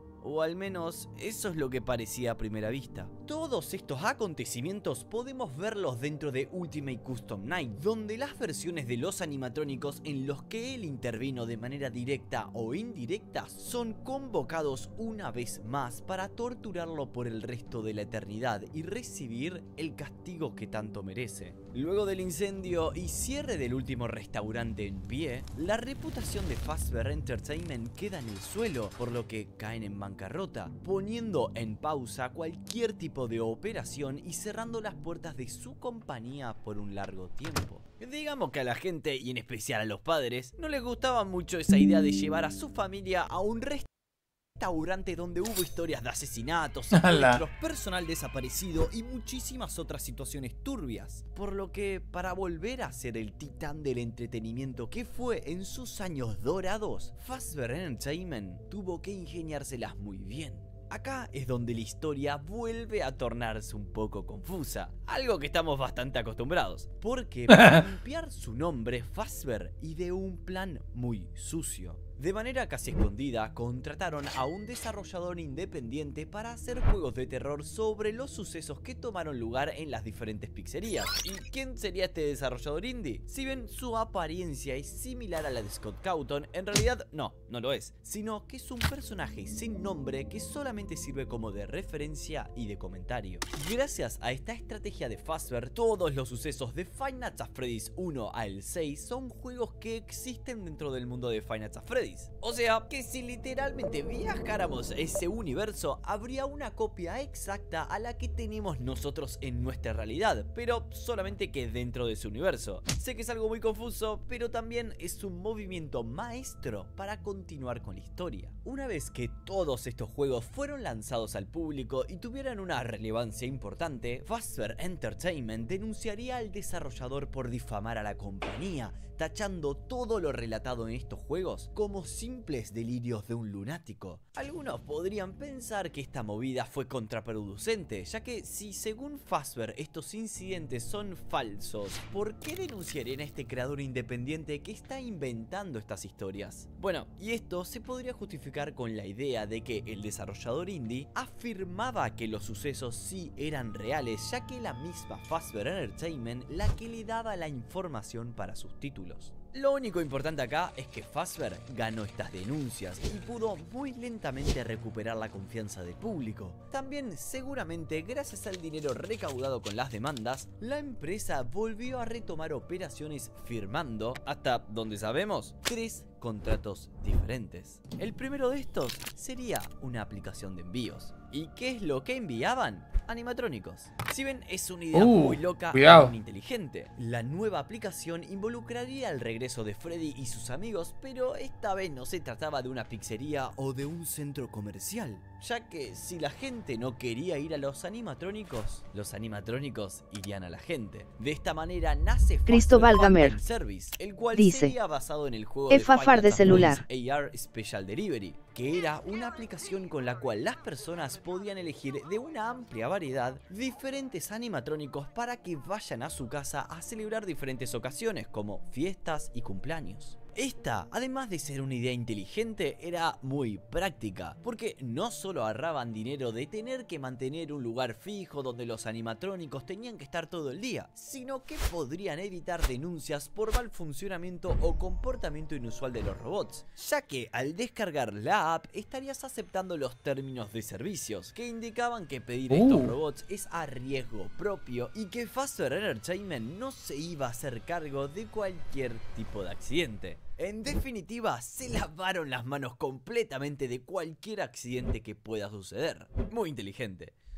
O al menos eso es lo que parecía a primera vista. Todos estos acontecimientos podemos verlos dentro de Ultimate Custom Night, donde las versiones de los animatrónicos en los que él intervino de manera directa o indirecta son convocados una vez más para torturarlo por el resto de la eternidad y recibir el castigo que tanto merece. Luego del incendio y cierre del último restaurante en pie, la reputación de Fazbear Entertainment queda en el suelo, por lo que caen en bancarrota, poniendo en pausa cualquier tipo de operación y cerrando las puertas de su compañía por un largo tiempo. Digamos que a la gente, y en especial a los padres, no les gustaba mucho esa idea de llevar a su familia a un restaurante restaurante donde hubo historias de asesinatos, secuestros, personal desaparecido y muchísimas otras situaciones turbias. Por lo que, para volver a ser el titán del entretenimiento que fue en sus años dorados, Fazbear Entertainment tuvo que ingeniárselas muy bien. Acá es donde la historia vuelve a tornarse un poco confusa, algo que estamos bastante acostumbrados, porque para limpiar su nombre, Fazbear ideó un plan muy sucio. De manera casi escondida, contrataron a un desarrollador independiente para hacer juegos de terror sobre los sucesos que tomaron lugar en las diferentes pizzerías. ¿Y quién sería este desarrollador indie? Si bien su apariencia es similar a la de Scott Cawthon, en realidad no, no lo es, sino que es un personaje sin nombre que solamente sirve como de referencia y de comentario. Gracias a esta estrategia de Fazbear, todos los sucesos de Five Nights at Freddy's uno al seis son juegos que existen dentro del mundo de Five Nights at Freddy's. O sea, que si literalmente viajáramos a ese universo, habría una copia exacta a la que tenemos nosotros en nuestra realidad, pero solamente que dentro de ese universo. Sé que es algo muy confuso, pero también es un movimiento maestro para continuar con la historia. Una vez que todos estos juegos fueron lanzados al público y tuvieran una relevancia importante, Fazbear Entertainment denunciaría al desarrollador por difamar a la compañía, tachando todo lo relatado en estos juegos como simples delirios de un lunático. Algunos podrían pensar que esta movida fue contraproducente, ya que si según Fazbear estos incidentes son falsos, ¿por qué denunciarían a este creador independiente que está inventando estas historias? Bueno, y esto se podría justificar con la idea de que el desarrollador indie afirmaba que los sucesos sí eran reales, ya que la misma Fazbear Entertainment la que le daba la información para sus títulos. Lo único importante acá es que Fazbear ganó estas denuncias y pudo muy lentamente recuperar la confianza del público. También, seguramente gracias al dinero recaudado con las demandas, la empresa volvió a retomar operaciones firmando, hasta donde sabemos, tres contratos diferentes. El primero de estos sería una aplicación de envíos. ¿Y qué es lo que enviaban? Animatrónicos. Si bien es una idea
uh,
muy loca y muy inteligente, la nueva aplicación involucraría el regreso de Freddy y sus amigos, pero esta vez no se trataba de una pizzería o de un centro comercial, ya que si la gente no quería ir a los animatrónicos, los animatrónicos irían a la gente. De esta manera nace
Cristóbal Gamer
Service, el cual
dice,
sería basado en el juego
F A
de
Far de celular
A R Special Delivery, que era una aplicación con la cual las personas podían elegir de una amplia variedad diferentes animatrónicos para que vayan a su casa a celebrar diferentes ocasiones como fiestas y cumpleaños. Esta, además de ser una idea inteligente, era muy práctica, porque no solo ahorraban dinero de tener que mantener un lugar fijo donde los animatrónicos tenían que estar todo el día, sino que podrían evitar denuncias por mal funcionamiento o comportamiento inusual de los robots, ya que al descargar la app estarías aceptando los términos de servicios, que indicaban que pedir
uh.
estos robots es a riesgo propio y que Fazbear Entertainment no se iba a hacer cargo de cualquier tipo de accidente. En definitiva, se lavaron las manos completamente de cualquier accidente que pueda suceder. Muy inteligente.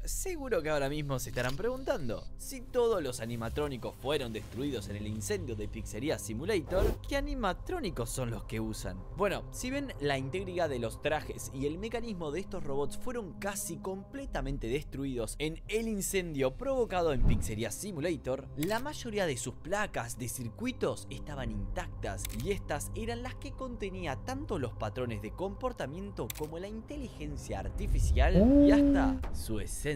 Seguro que ahora mismo se estarán preguntando, si todos los animatrónicos fueron destruidos en el incendio de Pizzería Simulator, ¿qué animatrónicos son los que usan? Bueno, si bien la integridad de los trajes y el mecanismo de estos robots fueron casi completamente destruidos en el incendio provocado en Pizzería Simulator, la mayoría de sus placas de circuitos estaban intactas y estas eran las que contenía tanto los patrones de comportamiento como la inteligencia artificial y hasta su esencia.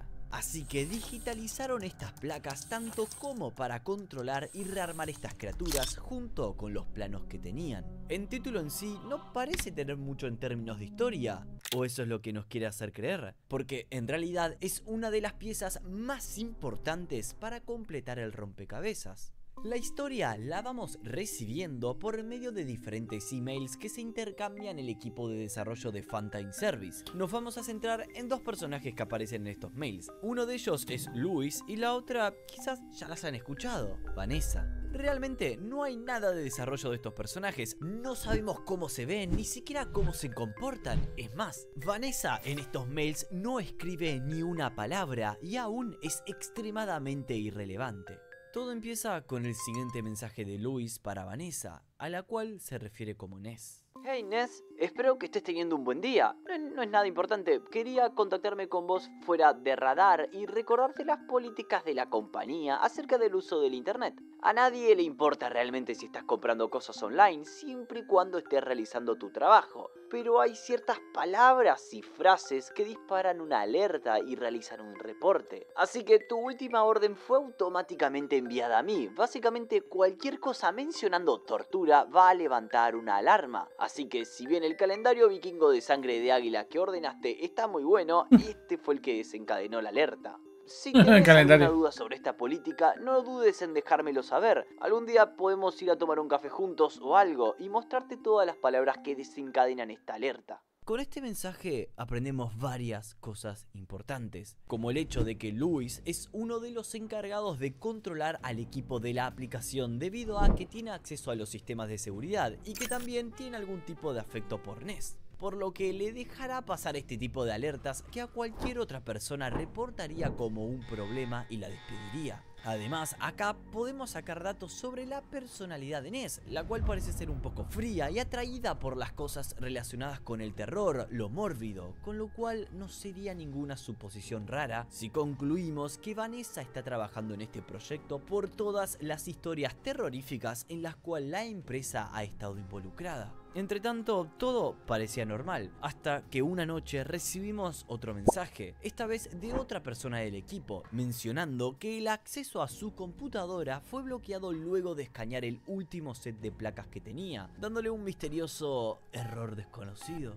Así que digitalizaron estas placas tanto como para controlar y rearmar estas criaturas junto con los planos que tenían. El título en sí no parece tener mucho en términos de historia, o eso es lo que nos quiere hacer creer, porque en realidad es una de las piezas más importantes para completar el rompecabezas. La historia la vamos recibiendo por medio de diferentes emails que se intercambian el equipo de desarrollo de Funtime Service. Nos vamos a centrar en dos personajes que aparecen en estos mails. Uno de ellos es Luis y la otra quizás ya las han escuchado, Vanessa. Realmente no hay nada de desarrollo de estos personajes, no sabemos cómo se ven, ni siquiera cómo se comportan. Es más, Vanessa en estos mails no escribe ni una palabra y aún es extremadamente irrelevante. Todo empieza con el siguiente mensaje de Luis para Vanessa, a la cual se refiere como Ness.
Hey Ness, espero que estés teniendo un buen día. No, no es nada importante, quería contactarme con vos fuera de radar y recordarte las políticas de la compañía acerca del uso del internet. A nadie le importa realmente si estás comprando cosas online, siempre y cuando estés realizando tu trabajo. Pero hay ciertas palabras y frases que disparan una alerta y realizan un reporte. Así que tu última orden fue automáticamente enviada a mí. Básicamente cualquier cosa mencionando tortura va a levantar una alarma. Así que si bien el calendario vikingo de sangre de águila que ordenaste está muy bueno, este fue el que desencadenó la alerta. Si tienes alguna duda sobre esta política, no dudes en dejármelo saber. Algún día podemos ir a tomar un café juntos o algo y mostrarte todas las palabras que desencadenan esta alerta.
Con este mensaje aprendemos varias cosas importantes, como el hecho de que Luis es uno de los encargados de controlar al equipo de la aplicación debido a que tiene acceso a los sistemas de seguridad y que también tiene algún tipo de afecto por Ness, por lo que le dejará pasar este tipo de alertas que a cualquier otra persona reportaría como un problema y la despediría. Además, acá podemos sacar datos sobre la personalidad de Ness, la cual parece ser un poco fría y atraída por las cosas relacionadas con el terror, lo mórbido, con lo cual no sería ninguna suposición rara si concluimos que Vanessa está trabajando en este proyecto por todas las historias terroríficas en las cuales la empresa ha estado involucrada. Entre tanto, todo parecía normal, hasta que una noche recibimos otro mensaje, esta vez de otra persona del equipo, mencionando que el acceso a su computadora fue bloqueado luego de escanear el último set de placas que tenía, dándole un misterioso error desconocido.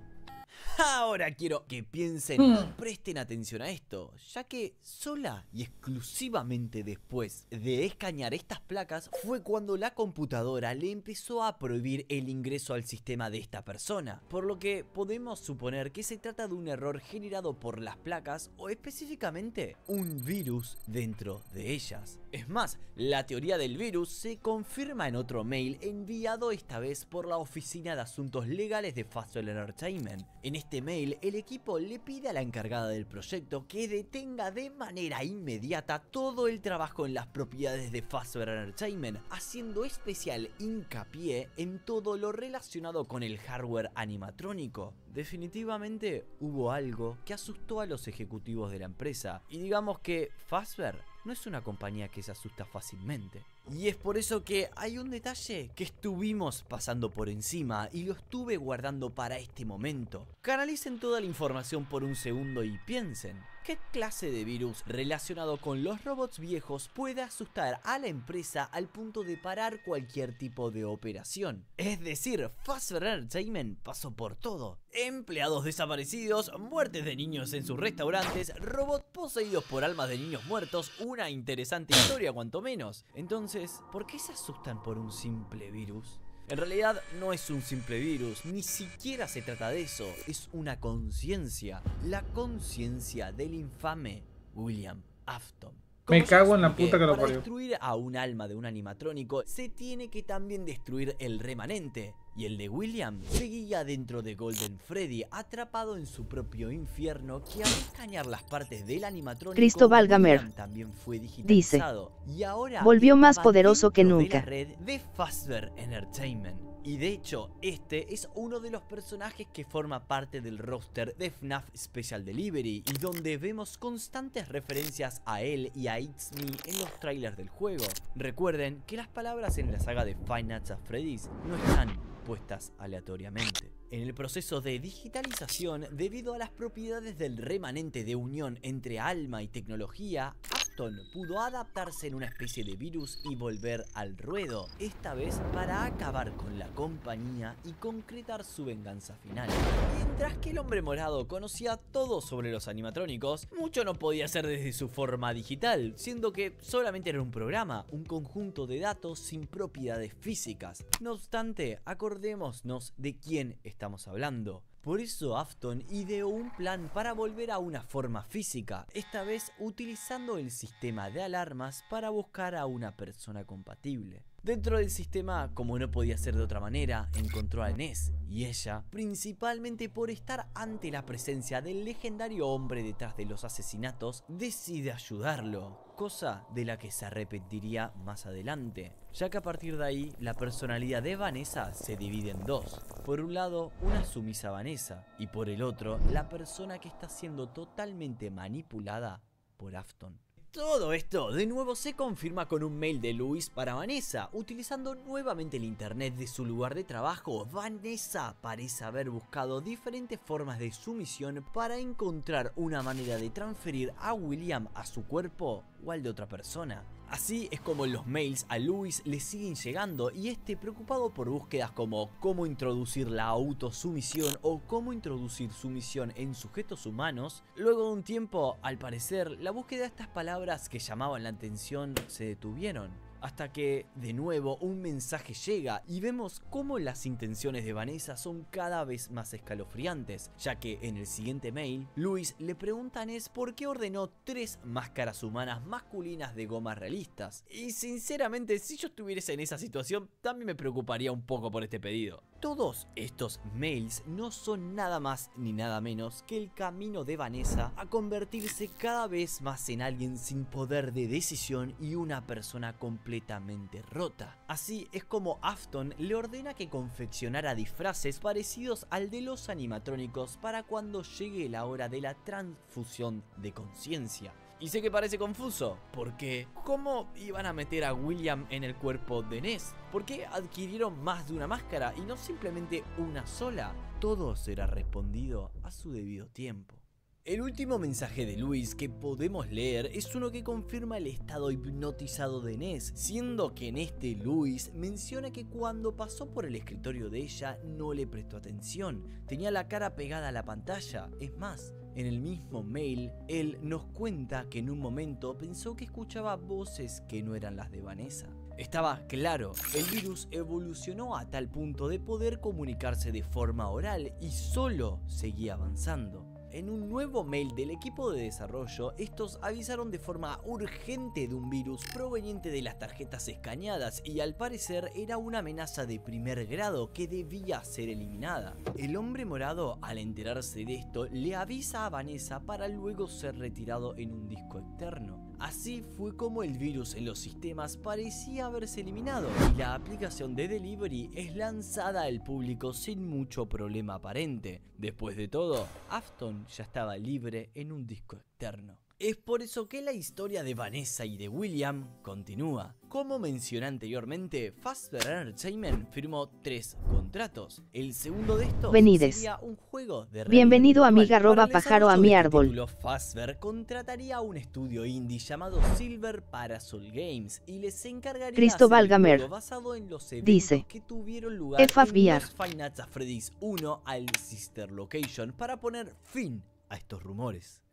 Ahora quiero que piensen y presten atención a esto, ya que sola y exclusivamente después de escanear estas placas fue cuando la computadora le empezó a prohibir el ingreso al sistema de esta persona, por lo que podemos suponer que se trata de un error generado por las placas o específicamente un virus dentro de ellas. Es más, la teoría del virus se confirma en otro mail enviado esta vez por la Oficina de Asuntos Legales de Fazbear Entertainment. En este mail, el equipo le pide a la encargada del proyecto que detenga de manera inmediata todo el trabajo en las propiedades de Fazbear Entertainment, haciendo especial hincapié en todo lo relacionado con el hardware animatrónico. Definitivamente hubo algo que asustó a los ejecutivos de la empresa, y digamos que Fazbear no es una compañía que se asusta fácilmente. Y es por eso que hay un detalle que estuvimos pasando por encima y lo estuve guardando para este momento. Canalicen toda la información por un segundo y piensen, ¿qué clase de virus relacionado con los robots viejos puede asustar a la empresa al punto de parar cualquier tipo de operación? Es decir, Fazbear Entertainment pasó por todo. Empleados desaparecidos, muertes de niños en sus restaurantes, robots poseídos por almas de niños muertos, una interesante historia cuanto menos. Entonces, ¿por qué se asustan por un simple virus? En realidad no es un simple virus, ni siquiera se trata de eso, es una conciencia, la conciencia del infame William Afton.
Me cago en la puta que lo parió.
Para destruir a un alma de un animatrónico se tiene que también destruir el remanente. y el de William seguía dentro de Golden Freddy, atrapado en su propio infierno, que al escanear las partes del animatrónico,
Cristóbal Gamer
William también fue
dice,
digitalizado y ahora
volvió más
estaba
poderoso que
dentro de
nunca.
la red de Fazbear Entertainment. Y de hecho, este es uno de los personajes que forma parte del roster de F NAF Special Delivery, y donde vemos constantes referencias a él y a It's Me en los trailers del juego. Recuerden que las palabras en la saga de Five Nights at Freddy's no están puestas aleatoriamente. En el proceso de digitalización, debido a las propiedades del remanente de unión entre alma y tecnología, Afton pudo adaptarse en una especie de virus y volver al ruedo, esta vez para acabar con la compañía y concretar su venganza final. Mientras que el hombre morado conocía todo sobre los animatrónicos, mucho no podía hacer desde su forma digital, siendo que solamente era un programa, un conjunto de datos sin propiedades físicas. No obstante, acordémonos de quién estamos hablando. Por eso Afton ideó un plan para volver a una forma física, esta vez utilizando el sistema de alarmas para buscar a una persona compatible. Dentro del sistema, como no podía ser de otra manera, encontró a Ness, y ella, principalmente por estar ante la presencia del legendario hombre detrás de los asesinatos, decide ayudarlo, cosa de la que se arrepentiría más adelante, ya que a partir de ahí la personalidad de Vanessa se divide en dos. Por un lado, una sumisa Vanessa, y por el otro, la persona que está siendo totalmente manipulada por Afton. Todo esto de nuevo se confirma con un mail de Louis para Vanessa. Utilizando nuevamente el internet de su lugar de trabajo, Vanessa parece haber buscado diferentes formas de sumisión para encontrar una manera de transferir a William a su cuerpo o al de otra persona. Así es como los mails a Louis le siguen llegando, y este, preocupado por búsquedas como cómo introducir la autosumisión o cómo introducir sumisión en sujetos humanos, luego de un tiempo, al parecer, la búsqueda de estas palabras que llamaban la atención se detuvieron. Hasta que, de nuevo, un mensaje llega y vemos cómo las intenciones de Vanessa son cada vez más escalofriantes, ya que en el siguiente mail, Louis le pregunta a Ness por qué ordenó tres máscaras humanas masculinas de goma realistas. Y sinceramente, si yo estuviese en esa situación, también me preocuparía un poco por este pedido. Todos estos mails no son nada más ni nada menos que el camino de Vanessa a convertirse cada vez más en alguien sin poder de decisión y una persona completamente rota. Así es como Afton le ordena que confeccionara disfraces parecidos al de los animatrónicos para cuando llegue la hora de la transfusión de conciencia. Y sé que parece confuso, porque ¿cómo iban a meter a William en el cuerpo de Ness? ¿Por qué adquirieron más de una máscara y no simplemente una sola? Todo será respondido a su debido tiempo. El último mensaje de Louis que podemos leer es uno que confirma el estado hipnotizado de Ness, siendo que en este Louis menciona que cuando pasó por el escritorio de ella no le prestó atención, tenía la cara pegada a la pantalla. Es más, en el mismo mail, él nos cuenta que en un momento pensó que escuchaba voces que no eran las de Vanessa. Estaba claro, el virus evolucionó a tal punto de poder comunicarse de forma oral y solo seguía avanzando. En un nuevo mail del equipo de desarrollo, estos avisaron de forma urgente de un virus proveniente de las tarjetas escaneadas, y al parecer era una amenaza de primer grado que debía ser eliminada. El hombre morado, al enterarse de esto, le avisa a Vanessa para luego ser retirado en un disco externo. Así fue como el virus en los sistemas parecía haberse eliminado, y la aplicación de Delivery es lanzada al público sin mucho problema aparente. Después de todo, Afton ya estaba libre en un disco externo. Es por eso que la historia de Vanessa y de William continúa. Como mencioné anteriormente, Fazbear Entertainment firmó tres contratos. El segundo de estos
Venides.
sería un juego de realidad
Bienvenido,
virtual.
amiga,
Para
roba
el
pájaro a
desarrollo
mi
de este
árbol.
título, Fazbear contrataría a un estudio indie llamado Silver Parasol Games y les encargaría
Cristóbal
hacer un
Gamer
juego basado en los eventos
dice,
que tuvieron lugar
F F V R.
en los Five Nights at Freddy's uno al Sister Location para poner fin a estos rumores.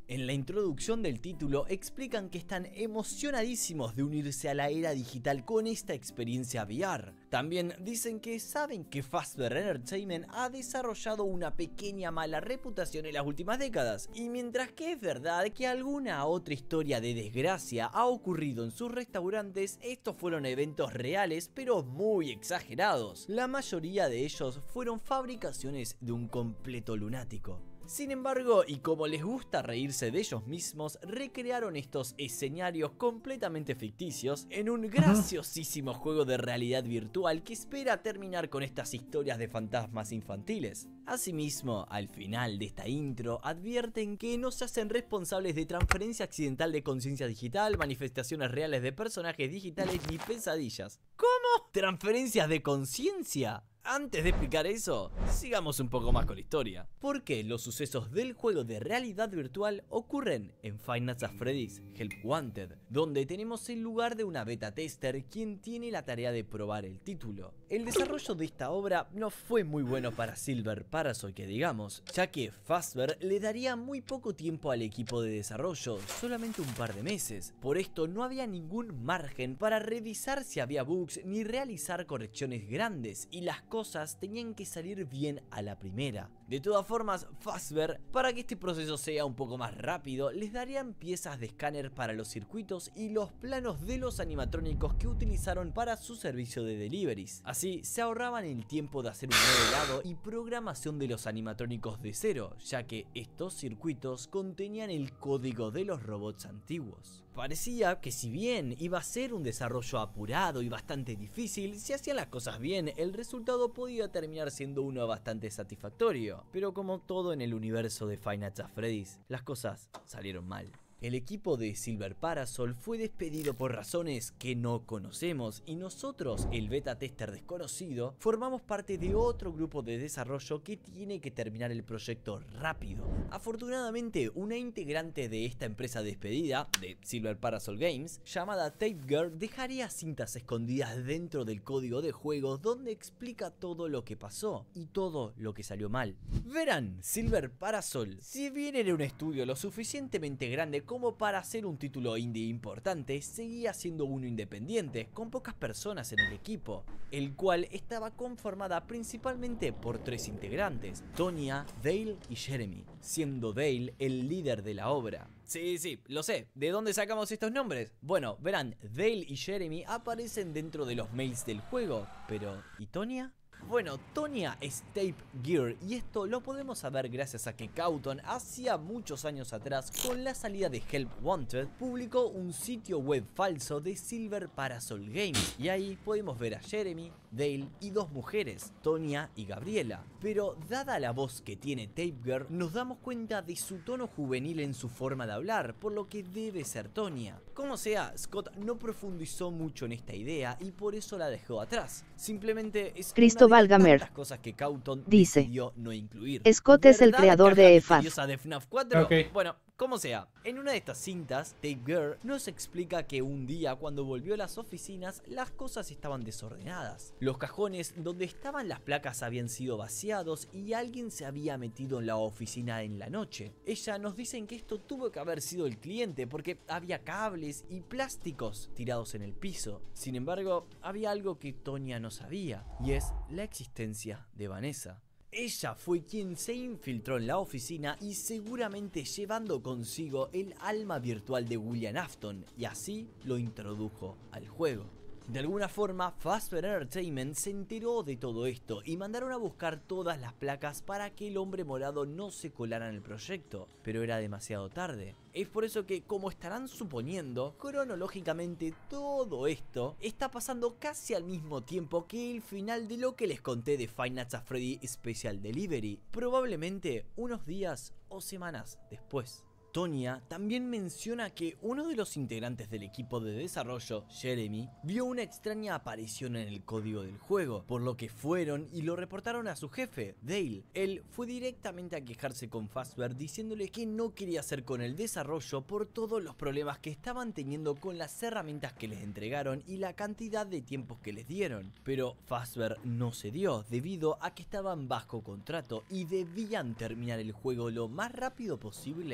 En la introducción del título explican que están emocionadísimos de unirse a la era digital con esta experiencia V R. También dicen que saben que Fazbear Entertainment ha desarrollado una pequeña mala reputación en las últimas décadas, y mientras que es verdad que alguna otra historia de desgracia ha ocurrido en sus restaurantes, estos fueron eventos reales pero muy exagerados. La mayoría de ellos fueron fabricaciones de un completo lunático. Sin embargo, y como les gusta reírse de ellos mismos, recrearon estos escenarios completamente ficticios en un graciosísimo juego de realidad virtual que espera terminar con estas historias de fantasmas infantiles. Asimismo, al final de esta intro, advierten que no se hacen responsables de transferencia accidental de conciencia digital, manifestaciones reales de personajes digitales ni pesadillas. ¿Cómo? ¿Transferencias de conciencia? Antes de explicar eso, sigamos un poco más con la historia. ¿Por qué los sucesos del juego de realidad virtual ocurren en Five Nights at Freddy's Help Wanted, donde tenemos el lugar de una beta tester quien tiene la tarea de probar el título? El desarrollo de esta obra no fue muy bueno para Silver Parasol, que digamos, ya que Fazbear le daría muy poco tiempo al equipo de desarrollo, solamente un par de meses. Por esto no había ningún margen para revisar si había bugs ni realizar correcciones grandes, y las cosas tenían que salir bien a la primera. De todas formas, Fazbear, para que este proceso sea un poco más rápido, les darían piezas de escáner para los circuitos y los planos de los animatrónicos que utilizaron para su servicio de deliveries. Así se ahorraban el tiempo de hacer un modelado y programación de los animatrónicos de cero, ya que estos circuitos contenían el código de los robots antiguos. Parecía que si bien iba a ser un desarrollo apurado y bastante difícil, si hacían las cosas bien, el resultado podía terminar siendo uno bastante satisfactorio. Pero como todo en el universo de Five Nights at Freddy's, las cosas salieron mal. El equipo de Silver Parasol fue despedido por razones que no conocemos, y nosotros, el beta tester desconocido, formamos parte de otro grupo de desarrollo que tiene que terminar el proyecto rápido. Afortunadamente, una integrante de esta empresa despedida, de Silver Parasol Games, llamada Tape Girl, dejaría cintas escondidas dentro del código de juego donde explica todo lo que pasó y todo lo que salió mal. Verán, Silver Parasol, si bien era un estudio lo suficientemente grande como para hacer un título indie importante, seguía siendo uno independiente, con pocas personas en el equipo, el cual estaba conformada principalmente por tres integrantes, Tonya, Dale y Jeremy, siendo Dale el líder de la obra. Sí, sí, lo sé. ¿De dónde sacamos estos nombres? Bueno, verán, Dale y Jeremy aparecen dentro de los mails del juego, pero ¿y Tonya? Bueno, Tonya es Tape Gear, y esto lo podemos saber gracias a que Cawthon hacía muchos años atrás, con la salida de Help Wanted, publicó un sitio web falso de Silver Parasol Games, y ahí podemos ver a Jeremy, Dale y dos mujeres, Tonya y Gabriela. Pero dada la voz que tiene Tape Gear, nos damos cuenta de su tono juvenil en su forma de hablar, por lo que debe ser Tonya. Como sea, Scott no profundizó mucho en esta idea y por eso la dejó atrás. Simplemente es
Cristóbal Gamer
cosas que Cawthon
dice,
decidió no incluir.
Scott es el creador de F A F.
de F NAF cuatro.
Okay.
Bueno, como sea, en una de estas cintas, Tape Girl nos explica que un día cuando volvió a las oficinas, las cosas estaban desordenadas. Los cajones donde estaban las placas habían sido vaciados y alguien se había metido en la oficina en la noche. Ella nos dice que esto tuvo que haber sido el cliente porque había cables y plásticos tirados en el piso. Sin embargo, había algo que Tonya no sabía, y es la existencia de Vanessa. Ella fue quien se infiltró en la oficina y seguramente llevando consigo el alma virtual de William Afton, y así lo introdujo al juego. De alguna forma, Fazbear Entertainment se enteró de todo esto y mandaron a buscar todas las placas para que el hombre morado no se colara en el proyecto, pero era demasiado tarde. Es por eso que, como estarán suponiendo, cronológicamente todo esto está pasando casi al mismo tiempo que el final de lo que les conté de Five Nights at Freddy Special Delivery, probablemente unos días o semanas después. Tonya también menciona que uno de los integrantes del equipo de desarrollo, Jeremy, vio una extraña aparición en el código del juego, por lo que fueron y lo reportaron a su jefe, Dale. Él fue directamente a quejarse con Fazbear diciéndole que no quería hacer con el desarrollo por todos los problemas que estaban teniendo con las herramientas que les entregaron y la cantidad de tiempos que les dieron. Pero Fazbear no cedió debido a que estaban bajo contrato y debían terminar el juego lo más rápido posible o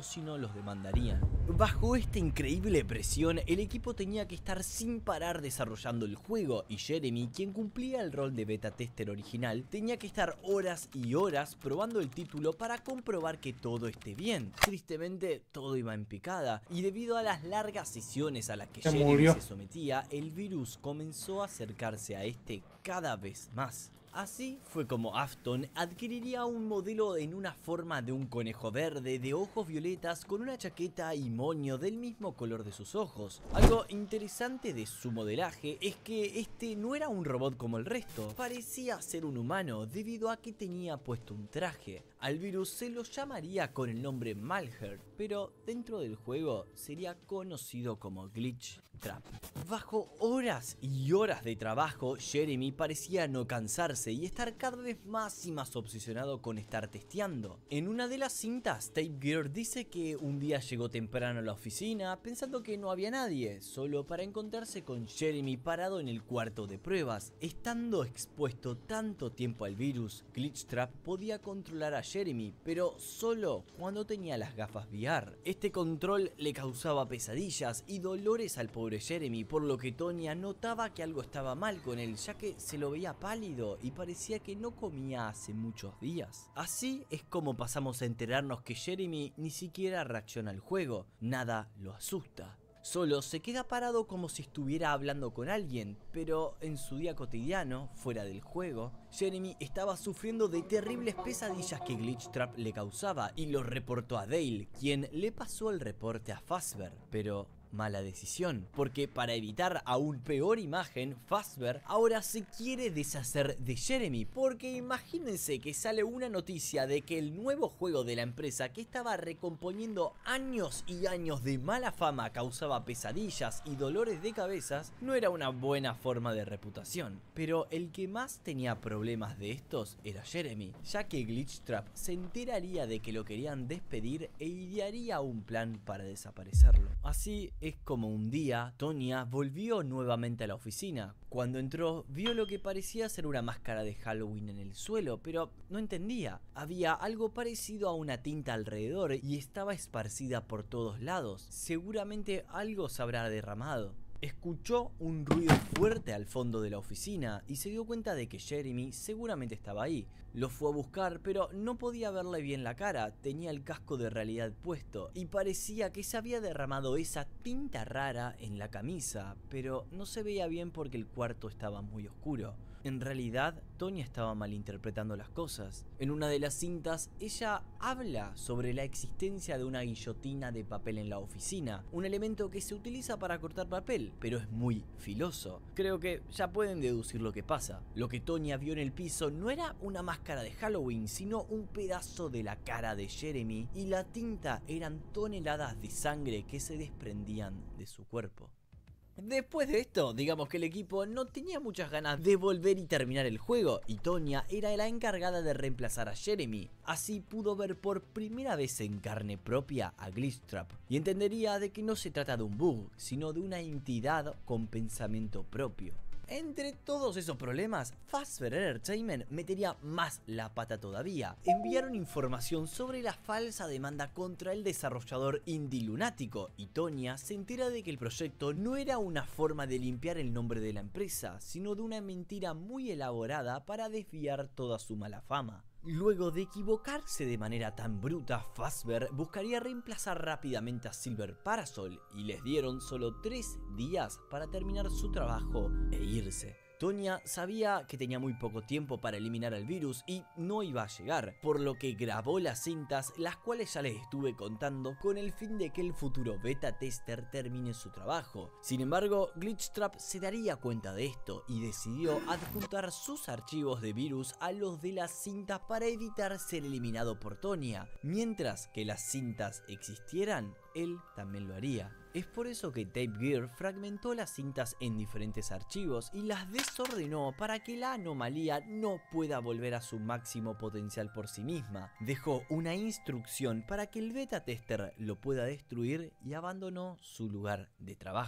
si no los demandarían. Bajo esta increíble presión, el equipo tenía que estar sin parar desarrollando el juego y Jeremy, quien cumplía el rol de beta tester original, tenía que estar horas y horas probando el título para comprobar que todo esté bien. Tristemente, todo iba en picada y debido a las largas sesiones a las que
Se
Jeremy
murió.
se sometía, el virus comenzó a acercarse a este cada vez más. Así fue como Afton adquiriría un modelo en una forma de un conejo verde de ojos violetas con una chaqueta y moño del mismo color de sus ojos. Algo interesante de su modelaje es que este no era un robot como el resto, parecía ser un humano debido a que tenía puesto un traje. Al virus se lo llamaría con el nombre Malheur, pero dentro del juego sería conocido como Glitch Trap. Bajo horas y horas de trabajo, Jeremy parecía no cansarse y estar cada vez más y más obsesionado con estar testeando. En una de las cintas, Tape Gear dice que un día llegó temprano a la oficina pensando que no había nadie, solo para encontrarse con Jeremy parado en el cuarto de pruebas. Estando expuesto tanto tiempo al virus, Glitchtrap podía controlar a Jeremy, pero solo cuando tenía las gafas V R. Este control le causaba pesadillas y dolores al pobre Jeremy, por lo que Tonya notaba que algo estaba mal con él, ya que se lo veía pálido y parecía que no comía hace muchos días. Así es como pasamos a enterarnos que Jeremy ni siquiera reacciona al juego, nada lo asusta. Solo se queda parado como si estuviera hablando con alguien, pero en su día cotidiano, fuera del juego, Jeremy estaba sufriendo de terribles pesadillas que Glitchtrap le causaba y lo reportó a Dale, quien le pasó el reporte a Fazbear, pero mala decisión, porque para evitar aún peor imagen, Fazbear ahora se quiere deshacer de Jeremy, porque imagínense que sale una noticia de que el nuevo juego de la empresa que estaba recomponiendo años y años de mala fama causaba pesadillas y dolores de cabezas, no era una buena forma de reputación. Pero el que más tenía problemas de estos era Jeremy, ya que Glitchtrap se enteraría de que lo querían despedir e idearía un plan para desaparecerlo. Así es como un día Tonya volvió nuevamente a la oficina. Cuando entró, vio lo que parecía ser una máscara de Halloween en el suelo, pero no entendía. Había algo parecido a una tinta alrededor y estaba esparcida por todos lados. Seguramente algo se habrá derramado. Escuchó un ruido fuerte al fondo de la oficina y se dio cuenta de que Jeremy seguramente estaba ahí. Lo fue a buscar, pero no podía verle bien la cara, tenía el casco de realidad puesto y parecía que se había derramado esa tinta rara en la camisa, pero no se veía bien porque el cuarto estaba muy oscuro. En realidad, Tonya estaba malinterpretando las cosas. En una de las cintas, ella habla sobre la existencia de una guillotina de papel en la oficina, un elemento que se utiliza para cortar papel, pero es muy filoso. Creo que ya pueden deducir lo que pasa. Lo que Tonya vio en el piso no era una máscara de Halloween, sino un pedazo de la cara de Jeremy, y la tinta eran toneladas de sangre que se desprendían de su cuerpo. Después de esto, digamos que el equipo no tenía muchas ganas de volver y terminar el juego, y Tonya era la encargada de reemplazar a Jeremy. Así pudo ver por primera vez en carne propia a Glitchtrap, y entendería de que no se trata de un bug, sino de una entidad con pensamiento propio. Entre todos esos problemas, Fazbear Entertainment metería más la pata todavía. Enviaron información sobre la falsa demanda contra el desarrollador Indie Lunático, y Tonya se entera de que el proyecto no era una forma de limpiar el nombre de la empresa, sino de una mentira muy elaborada para desviar toda su mala fama. Luego de equivocarse de manera tan bruta, Fazbear buscaría reemplazar rápidamente a Silver Parasol y les dieron solo tres días para terminar su trabajo e irse. Tonya sabía que tenía muy poco tiempo para eliminar al virus y no iba a llegar, por lo que grabó las cintas, las cuales ya les estuve contando, con el fin de que el futuro beta tester termine su trabajo. Sin embargo, Glitchtrap se daría cuenta de esto y decidió adjuntar sus archivos de virus a los de las cintas para evitar ser eliminado por Tonya. Mientras que las cintas existieran, él también lo haría. Es por eso que Tape Gear fragmentó las cintas en diferentes archivos y las desordenó para que la anomalía no pueda volver a su máximo potencial por sí misma. Dejó una instrucción para que el beta tester lo pueda destruir y abandonó su lugar de trabajo.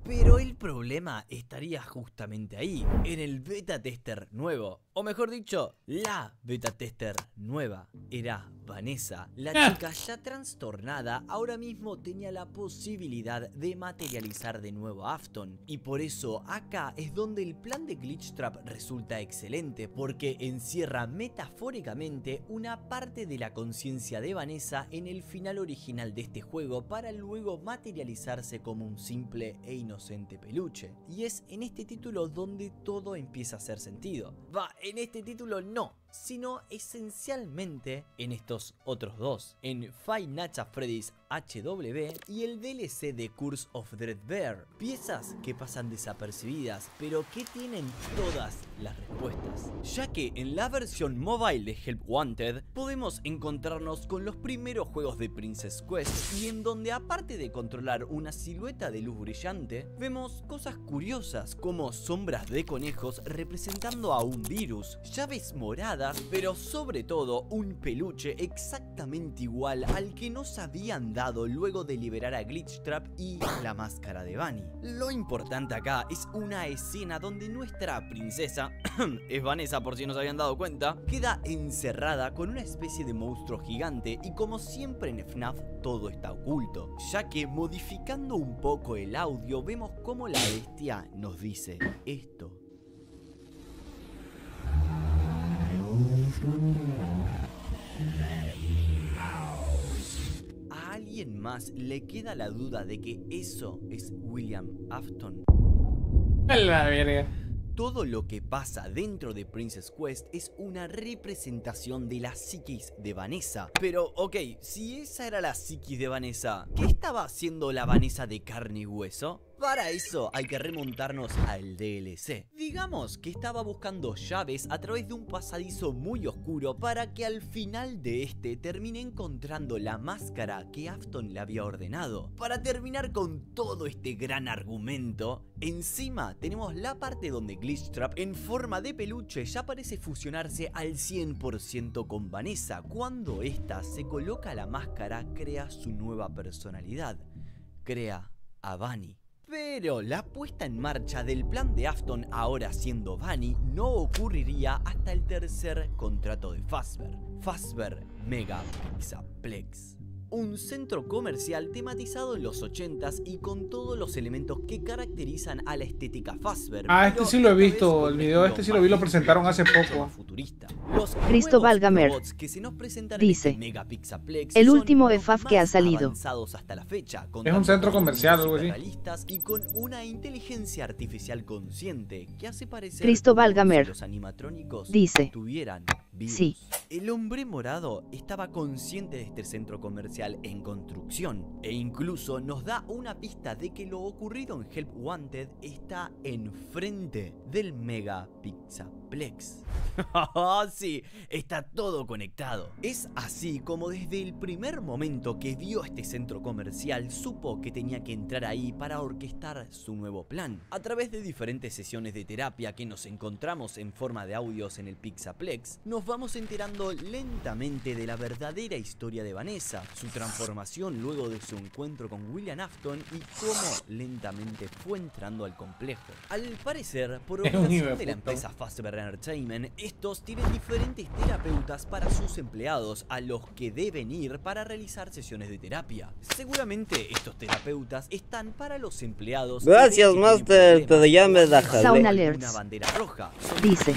Pero el problema estaría justamente ahí, en el beta tester nuevo. O mejor dicho, la beta tester nueva era Vanessa. La chica ya trastornada ahora mismo tenía la posibilidad de materializar de nuevo a Afton. Y por eso acá es donde el plan de Glitchtrap resulta excelente, porque encierra metafóricamente una parte de la conciencia de Vanessa en el final original de este juego para luego materializarse como un simple e inocente peluche. Y es en este título donde todo empieza a hacer sentido. Va, en este título no, sino esencialmente en estos otros dos, en Five Nights at Freddy's H W y el D L C de Curse of Dreadbear. Piezas que pasan desapercibidas, pero que tienen todas las respuestas, ya que en la versión mobile de Help Wanted podemos encontrarnos con los primeros juegos de Princess Quest, y en donde aparte de controlar una silueta de luz brillante, vemos cosas curiosas como sombras de conejos representando a un virus, llaves moradas, pero sobre todo un peluche exactamente igual al que nos habían dado luego de liberar a Glitchtrap y la máscara de Bunny. Lo importante acá es una escena donde nuestra princesa, es Vanessa por si no se habían dado cuenta, queda encerrada con una especie de monstruo gigante, y como siempre en F NAF todo está oculto, ya que modificando un poco el audio vemos como la bestia nos dice esto. ¿A alguien más le queda la duda de que eso es William Afton?
A la verga.
Todo lo que pasa dentro de Princess Quest es una representación de la psiquis de Vanessa. Pero, ok, si esa era la psiquis de Vanessa, ¿qué estaba haciendo la Vanessa de carne y hueso? Para eso hay que remontarnos al D L C. Digamos que estaba buscando llaves a través de un pasadizo muy oscuro para que al final de este termine encontrando la máscara que Afton le había ordenado. Para terminar con todo este gran argumento, encima tenemos la parte donde Glitchtrap en forma de peluche ya parece fusionarse al cien por ciento con Vanessa. Cuando ésta se coloca la máscara, crea su nueva personalidad. Crea a Bunny. Pero la puesta en marcha del plan de Afton ahora siendo Bunny no ocurriría hasta el tercer contrato de Fazbear. Fazbear Mega Pixaplex. Un centro comercial tematizado en los ochentas y con todos los elementos que caracterizan a la estética Fazbear.
Ah, este sí lo he visto, el video este sí lo vi, lo presentaron hace poco.
Futurista. Los
Cristóbal Gamer
que se nos presentan
dice,
en Mega Pixaplex
el
son
último
los
E F A F que ha
más
salido.
avanzados hasta la fecha,
Es un centro comercial, algo así.
realistas y con una inteligencia artificial consciente que hace parecer
Cristóbal
como
Gamer
si los animatrónicos
dice,
tuvieran virus.
sí.
El hombre morado estaba consciente de este centro comercial en construcción e incluso nos da una pista de que lo ocurrido en Help Wanted está enfrente del Mega Pixaplex. Sí, está todo conectado. Es así como desde el primer momento que vio este centro comercial supo que tenía que entrar ahí para orquestar su nuevo plan. A través de diferentes sesiones de terapia que nos encontramos en forma de audios en el Pixaplex, nos vamos enterando lentamente de la verdadera historia de Vanessa, su transformación luego de su encuentro con William Afton y cómo lentamente fue entrando al complejo. Al parecer, por organización de la empresa Fazbear Entertainment, estos tienen diferentes terapeutas para sus empleados a los que deben ir para realizar sesiones de terapia. Seguramente estos terapeutas están para los empleados.
Gracias, Master, te llames la
Sound Alerts.
Una bandera roja.
Dice,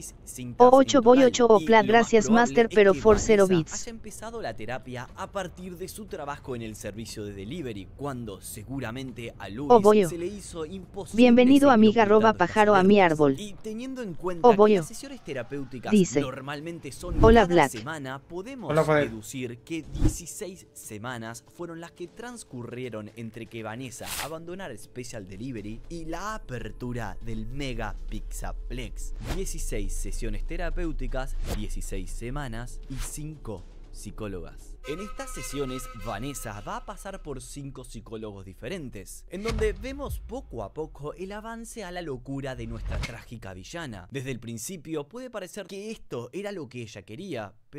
o
ocho voy ocho opla, gracias Master, pero for cero bits.
Haya empezado la terapia a partir de su trabajo en el servicio de delivery, cuando seguramente a Luis se le hizo imposible.
Bienvenido amiga arroba pájaro a mi árbol.
Y teniendo en cuenta que las sesiones terapéuticas
dice,
normalmente son
hola
cada
Black.
semana, podemos
Hola,
deducir que dieciséis semanas fueron las que transcurrieron entre que Vanessa abandonara Special Delivery y la apertura del Mega Pixaplex. dieciséis sesiones terapéuticas, dieciséis semanas y cinco psicólogas. En estas sesiones, Vanessa va a pasar por cinco psicólogos diferentes, en donde vemos poco a poco el avance a la locura de nuestra trágica villana. Desde el principio puede parecer que esto era lo que ella quería, pero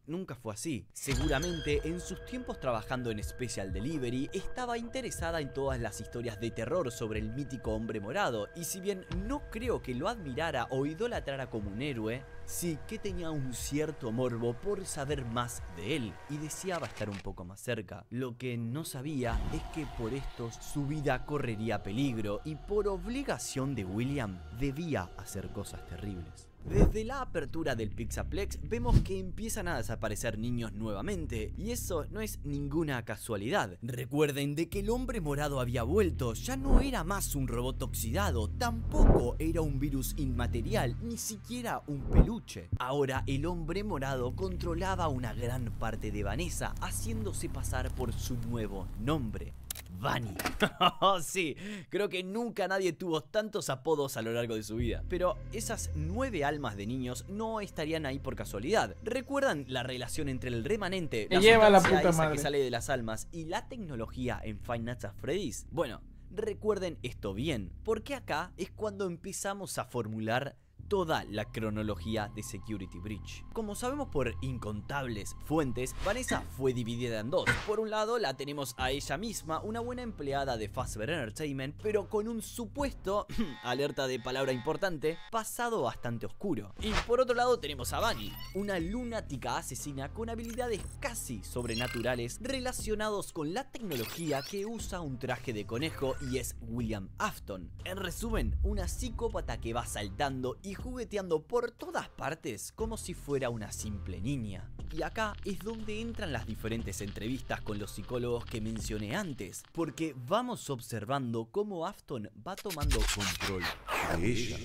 nunca fue así. Seguramente en sus tiempos trabajando en Special Delivery estaba interesada en todas las historias de terror sobre el mítico hombre morado, y si bien no creo que lo admirara o idolatrara como un héroe, sí que tenía un cierto morbo por saber más de él y deseaba estar un poco más cerca. Lo que no sabía es que por esto su vida correría peligro y por obligación de William debía hacer cosas terribles. Desde la apertura del Pixaplex vemos que empiezan a desaparecer niños nuevamente, y eso no es ninguna casualidad. Recuerden de que el hombre morado había vuelto, ya no era más un robot oxidado, tampoco era un virus inmaterial, ni siquiera un peluche. Ahora el hombre morado controlaba una gran parte de Vanessa, haciéndose pasar por su nuevo nombre. Vanny. Sí, creo que nunca nadie tuvo tantos apodos a lo largo de su vida. Pero esas nueve almas de niños no estarían ahí por casualidad. ¿Recuerdan la relación entre el remanente,
Me
la
lleva la
sustancia
puta
esa
madre
que sale de las almas, y la tecnología en Five Nights at Freddy's? Bueno, recuerden esto bien, porque acá es cuando empezamos a formular toda la cronología de Security Breach. Como sabemos por incontables fuentes, Vanessa fue dividida en dos. Por un lado la tenemos a ella misma, una buena empleada de Fazbear Entertainment, pero con un supuesto, alerta de palabra importante, pasado bastante oscuro. Y por otro lado tenemos a Vanny, una lunática asesina con habilidades casi sobrenaturales relacionados con la tecnología que usa un traje de conejo y es William Afton. En resumen, una psicópata que va saltando y jugueteando por todas partes como si fuera una simple niña. Y acá es donde entran las diferentes entrevistas con los psicólogos que mencioné antes, porque vamos observando cómo Afton va tomando control de ella.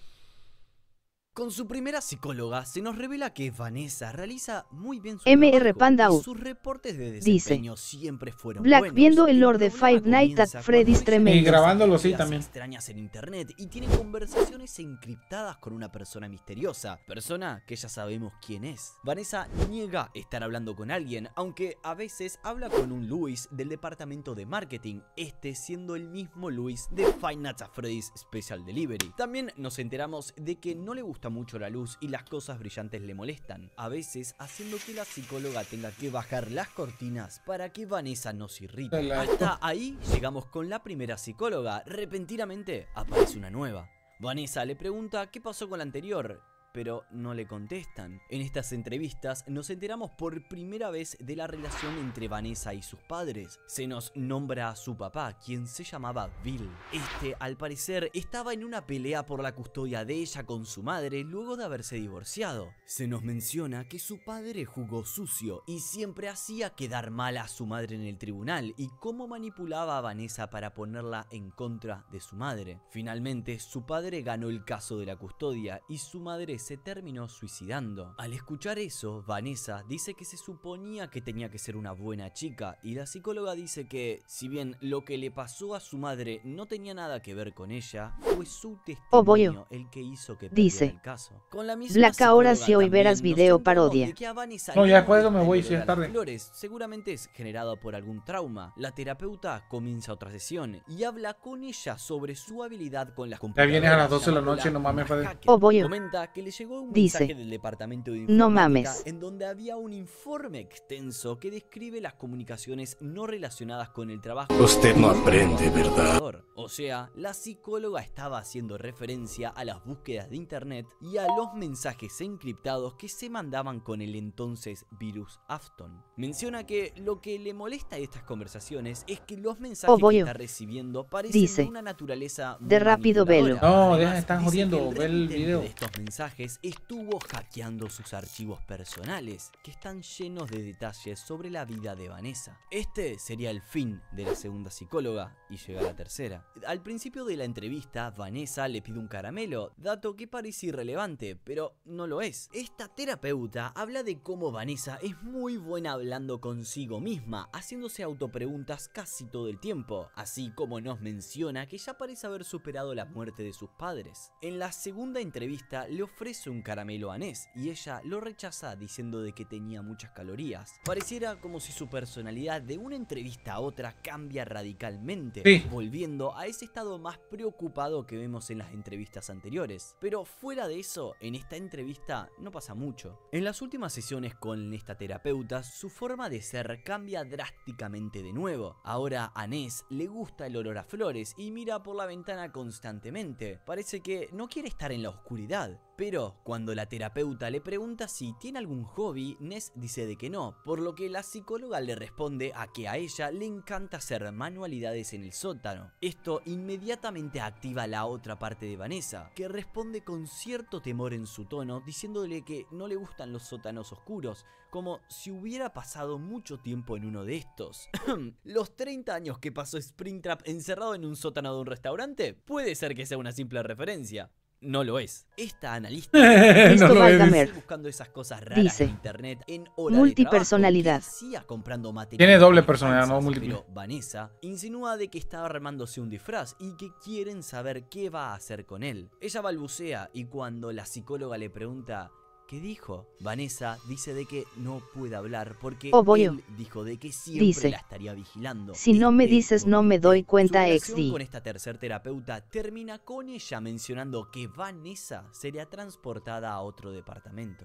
Con su primera psicóloga se nos revela que Vanessa realiza muy bien su
M R
trabajo
Panda U
y sus reportes de
dice,
desempeño siempre fueron
Black
buenos.
viendo el lore de
problema
Five Nights at
comienza
Freddy's
cuando ella
tremendo.
Y grabándolo, sí,
actividades
también.
extrañas en internet y tiene conversaciones encriptadas con una persona misteriosa, persona que ya sabemos quién es. Vanessa niega estar hablando con alguien, aunque a veces habla con un Luis del departamento de marketing, este siendo el mismo Luis de Five Nights at Freddy's Special Delivery. También nos enteramos de que no le gusta mucho la luz y las cosas brillantes le molestan, a veces haciendo que la psicóloga tenga que bajar las cortinas para que Vanessa no se irrite. Hasta ahí llegamos con la primera psicóloga. Repentinamente aparece una nueva. Vanessa le pregunta qué pasó con la anterior, pero no le contestan. En estas entrevistas nos enteramos por primera vez de la relación entre Vanessa y sus padres. Se nos nombra a su papá, quien se llamaba Bill. Este, al parecer, estaba en una pelea por la custodia de ella con su madre luego de haberse divorciado. Se nos menciona que su padre jugó sucio y siempre hacía quedar mal a su madre en el tribunal, y cómo manipulaba a Vanessa para ponerla en contra de su madre. Finalmente, su padre ganó el caso de la custodia y su madre se terminó suicidando. Al escuchar eso, Vanessa dice que se suponía que tenía que ser una buena chica, y la psicóloga dice que, si bien lo que le pasó a su madre no tenía nada que ver con ella, fue su testimonio el que hizo que perdiera
dice,
el caso. Con la misma
Black ahora
psicóloga
si hoy
también
verás
nos
video
enteramos
parodia.
de que a Vanessa
No,
le
ya después de eso me
gusta
voy,
el
si es
olor a las
tarde.
flores. Seguramente es generado por algún trauma. La terapeuta comienza otra sesión y habla con ella sobre su habilidad con las
Ya
computadoras.
vienes a las doce de la
llamándola
noche, no mames,
una
Fede.
hacker.
Oh, voy.
Comenta que le llegó un
Dice,
mensaje del departamento de
no
informática
mames.
en donde había un informe extenso que describe las comunicaciones no relacionadas con el trabajo.
Usted no aprende, ¿verdad?
O sea, la psicóloga estaba haciendo referencia a las búsquedas de internet y a los mensajes encriptados que se mandaban con el entonces virus Afton. Menciona que lo que le molesta de estas conversaciones es que los mensajes
Oh, voy.
que está recibiendo parecen
Dice,
de una naturaleza muy
de rápido
manipuladora.
velo.
No,
Además,
deja, están
dice
jodiendo,
que
ve el
remitente
video.
de estos mensajes estuvo hackeando sus archivos personales, que están llenos de detalles sobre la vida de Vanessa. Este sería el fin de la segunda psicóloga y llega la tercera. Al principio de la entrevista, Vanessa le pide un caramelo, dato que parece irrelevante, pero no lo es. Esta terapeuta habla de cómo Vanessa es muy buena hablando consigo misma, haciéndose autopreguntas casi todo el tiempo, así como nos menciona que ya parece haber superado la muerte de sus padres. En la segunda entrevista le ofrece ofrece un caramelo a Ness y ella lo rechaza diciendo de que tenía muchas calorías. Pareciera como si su personalidad de una entrevista a otra cambia radicalmente,
sí.
volviendo a ese estado más preocupado que vemos en las entrevistas anteriores. Pero fuera de eso, en esta entrevista no pasa mucho. En las últimas sesiones con esta terapeuta, su forma de ser cambia drásticamente de nuevo. Ahora a Ness le gusta el olor a flores y mira por la ventana constantemente. Parece que no quiere estar en la oscuridad. Pero cuando la terapeuta le pregunta si tiene algún hobby, Ness dice de que no, por lo que la psicóloga le responde a que a ella le encanta hacer manualidades en el sótano. Esto inmediatamente activa la otra parte de Vanessa, que responde con cierto temor en su tono, diciéndole que no le gustan los sótanos oscuros, como si hubiera pasado mucho tiempo en uno de estos. ¿Los treinta años que pasó Springtrap encerrado en un sótano de un restaurante? Puede ser que sea una simple referencia. No lo es. Esta analista
no lo es.
buscando esas cosas raras
Dice,
en internet en hora
multipersonalidad.
de trabajo, que comprando material.
Tiene doble personalidad, no múltiple.
Pero Vanessa insinúa de que está armándose un disfraz y que quieren saber qué va a hacer con él. Ella balbucea y cuando la psicóloga le pregunta ¿qué dijo? Vanessa dice de que no puede hablar porque
Obvio.
él dijo de que siempre
Dice,
la estaría vigilando.
si no me dices no me doy cuenta.
Su
ex
relación
D.
con esta tercer terapeuta termina con ella mencionando que Vanessa sería transportada a otro departamento.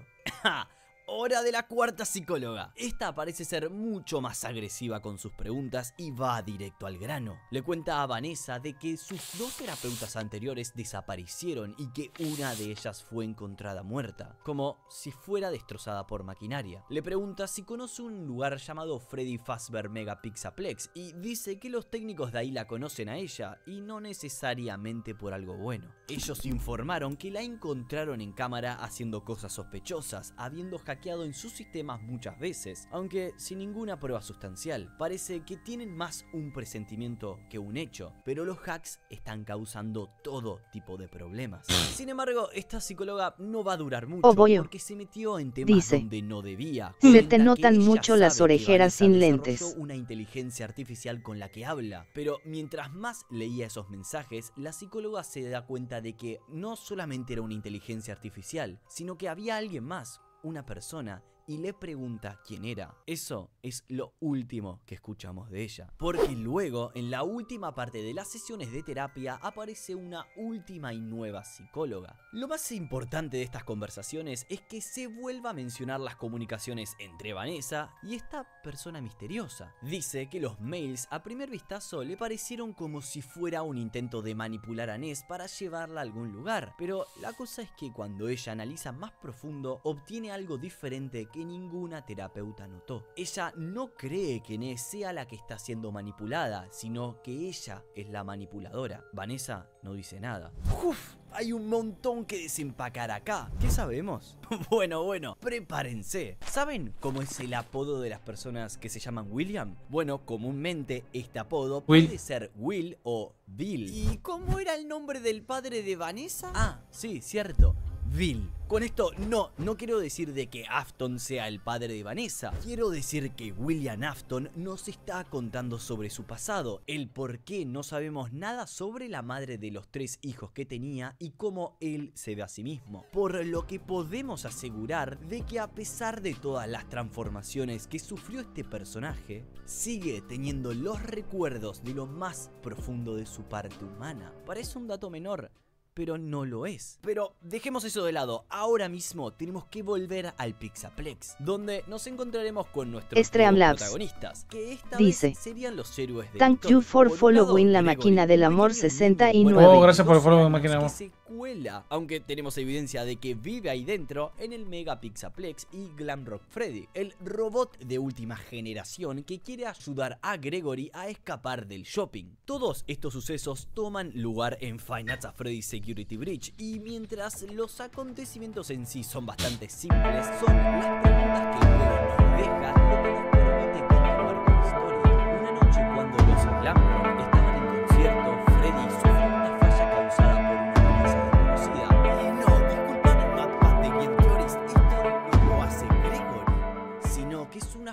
Hora de la cuarta psicóloga. Esta parece ser mucho más agresiva con sus preguntas y va directo al grano. Le cuenta a Vanessa de que sus dos terapeutas anteriores desaparecieron y que una de ellas fue encontrada muerta, como si fuera destrozada por maquinaria. Le pregunta si conoce un lugar llamado Freddy Fazbear Mega Pixaplex y dice que los técnicos de ahí la conocen a ella y no necesariamente por algo bueno. Ellos informaron que la encontraron en cámara haciendo cosas sospechosas, habiendo hackeado en sus sistemas muchas veces, aunque sin ninguna prueba sustancial. Parece que tienen más un presentimiento que un hecho, pero los hacks están causando todo tipo de problemas. Sin embargo, esta psicóloga no va a durar mucho
Obvio.
porque se metió en temas
Dice,
donde no debía.
se
Cuenta
te
que
notan
ella
mucho las
sabe que
orejeras
Vanessa
sin
desarrolló
lentes.
una inteligencia artificial con la que habla, pero mientras más leía esos mensajes, la psicóloga se da cuenta de que no solamente era una inteligencia artificial, sino que había alguien más, una persona, y le pregunta quién era. Eso es lo último que escuchamos de ella, porque luego en la última parte de las sesiones de terapia aparece una última y nueva psicóloga. Lo más importante de estas conversaciones es que se vuelva a mencionar las comunicaciones entre Vanessa y esta persona misteriosa. Dice que los mails a primer vistazo le parecieron como si fuera un intento de manipular a Ness para llevarla a algún lugar, pero la cosa es que cuando ella analiza más profundo obtiene algo diferente que ninguna terapeuta notó. Ella no cree que Ness sea la que está siendo manipulada, sino que ella es la manipuladora. Vanessa no dice nada. Uf, hay un montón que desempacar acá. ¿Qué sabemos? Bueno, bueno, prepárense. ¿Saben cómo es el apodo de las personas que se llaman William? Bueno, comúnmente este apodo
Will.
puede ser Will o Bill. ¿Y cómo era el nombre del padre de Vanessa? Ah, sí, cierto. Bill. Con esto no, no quiero decir de que Afton sea el padre de Vanessa. Quiero decir que William Afton nos está contando sobre su pasado, el por qué no sabemos nada sobre la madre de los tres hijos que tenía y cómo él se ve a sí mismo. Por lo que podemos asegurar de que a pesar de todas las transformaciones que sufrió este personaje, sigue teniendo los recuerdos de lo más profundo de su parte humana. Parece un dato menor, pero no lo es. Pero dejemos eso de lado. Ahora mismo tenemos que volver al Pixaplex, donde nos encontraremos con nuestros
Streamlabs.
protagonistas, que esta
Dice,
vez serían los héroes de
thank
la
you
historia.
for
Por un
following
lado,
la
Gregory,
máquina del
un
amor
pequeño
sesenta y
niño
nueve.
Oh, gracias por el follow,
doce
máquina del
años
amor.
que se cuela, aunque tenemos evidencia de que vive ahí dentro en el Mega Pixaplex y Glamrock Freddy, el robot de última generación que quiere ayudar a Gregory a escapar del shopping. Todos estos sucesos toman lugar en Five Nights at Freddy's Security Breach, y mientras los acontecimientos en sí son bastante simples, son las preguntas que luego nos deja lo que nos permite continuar con la historia. Una noche cuando los Glamrock estaban en concierto, Freddy sufrió una falla causada por una amenaza desconocida. Y no, disculpad, Notepad de Game Theorist, esto no lo hace Gregory, sino que es una falla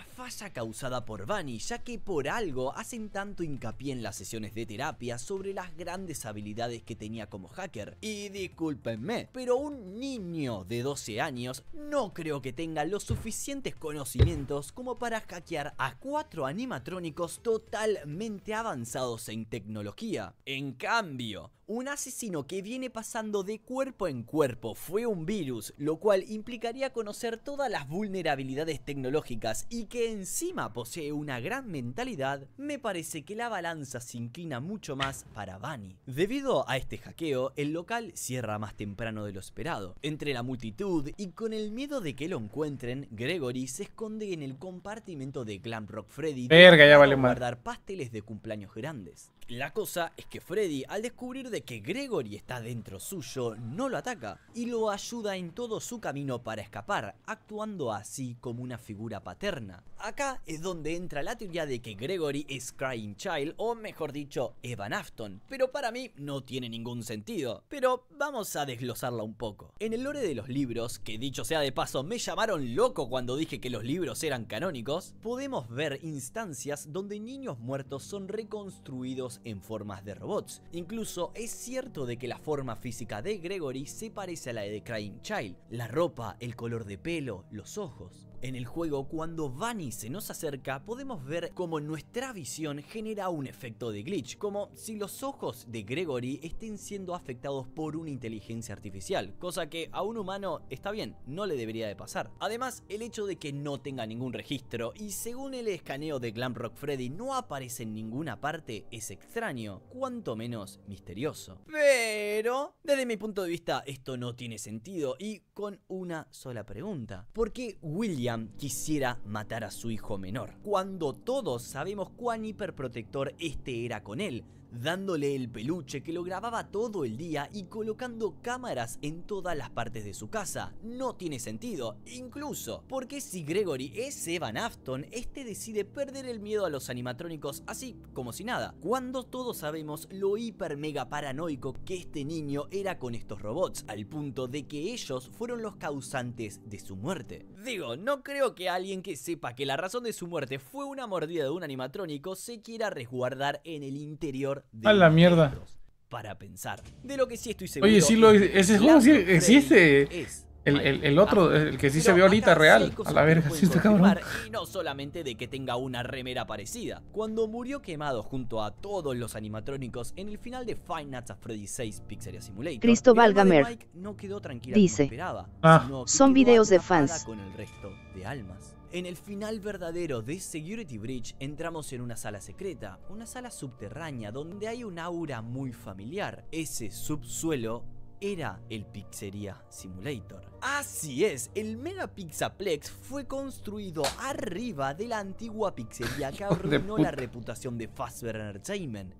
era causada por Bunny, ya que por algo hacen tanto hincapié en las sesiones de terapia sobre las grandes habilidades que tenía como hacker. Y discúlpenme, pero un niño de doce años no creo que tenga los suficientes conocimientos como para hackear a cuatro animatrónicos totalmente avanzados en tecnología. En cambio, un asesino que viene pasando de cuerpo en cuerpo fue un virus, lo cual implicaría conocer todas las vulnerabilidades tecnológicas y que encima posee una gran mentalidad. Me parece que la balanza se inclina mucho más para Bunny. Debido a este hackeo, el local cierra más temprano de lo esperado. Entre la multitud y con el miedo de que lo encuentren, Gregory se esconde en el compartimento de Glamrock Freddy
Verga, ya vale
para
mal.
guardar pasteles de cumpleaños grandes. La cosa es que Freddy, al descubrir de que Gregory está dentro suyo, no lo ataca y lo ayuda en todo su camino para escapar, actuando así como una figura paterna. Acá es donde entra la teoría de que Gregory es Crying Child, o mejor dicho, Evan Afton, pero para mí no tiene ningún sentido. Pero vamos a desglosarla un poco. En el lore de los libros, que dicho sea de paso me llamaron loco cuando dije que los libros eran canónicos, podemos ver instancias donde niños muertos son reconstruidos en formas de robots. Incluso es cierto de que la forma física de Gregory se parece a la de Crying Child, la ropa, el color de pelo, los ojos. En el juego, cuando Bunny se nos acerca, podemos ver cómo nuestra visión genera un efecto de glitch, como si los ojos de Gregory estén siendo afectados por una inteligencia artificial, cosa que a un humano está bien, no le debería de pasar. Además, el hecho de que no tenga ningún registro y según el escaneo de Glamrock Freddy no aparece en ninguna parte es extraño, cuanto menos misterioso. Pero, desde mi punto de vista, esto no tiene sentido y con una sola pregunta: ¿por qué William quisiera matar a su hijo menor, cuando todos sabemos cuán hiperprotector este era con él, dándole el peluche que lo grababa todo el día y colocando cámaras en todas las partes de su casa? No tiene sentido, incluso porque si Gregory es Evan Afton, este decide perder el miedo a los animatrónicos así como si nada, cuando todos sabemos lo hiper mega paranoico que este niño era con estos robots, al punto de que ellos fueron los causantes de su muerte. Digo, no creo que alguien que sepa que la razón de su muerte fue una mordida de un animatrónico se quiera resguardar en el interior de
a la mierda.
Para pensar. De lo que sí estoy seguro.
Oye, sí lo,
es
ese juego sí existe.
Es
el, el, el otro, el que sí se ve ahorita real. A la verga, sí está cabrón.
Y no solamente de que tenga una remera parecida. Cuando murió quemado junto a todos los animatrónicos en el final de Five Nights at Freddy's seis Pixelia Simulator,
Cristóbal Gamer
no quedó tranquila
dice,
como esperaba,
ah.
sino que
son
quedó
videos de
atrapada
fans.
con el resto de almas. En el final verdadero de Security Breach entramos en una sala secreta, una sala subterránea donde hay un aura muy familiar. Ese subsuelo era el Pizzeria Simulator. Así es, el Mega Pixaplex fue construido arriba de la antigua pizzería que arruinó la reputación de Fazbear Entertainment.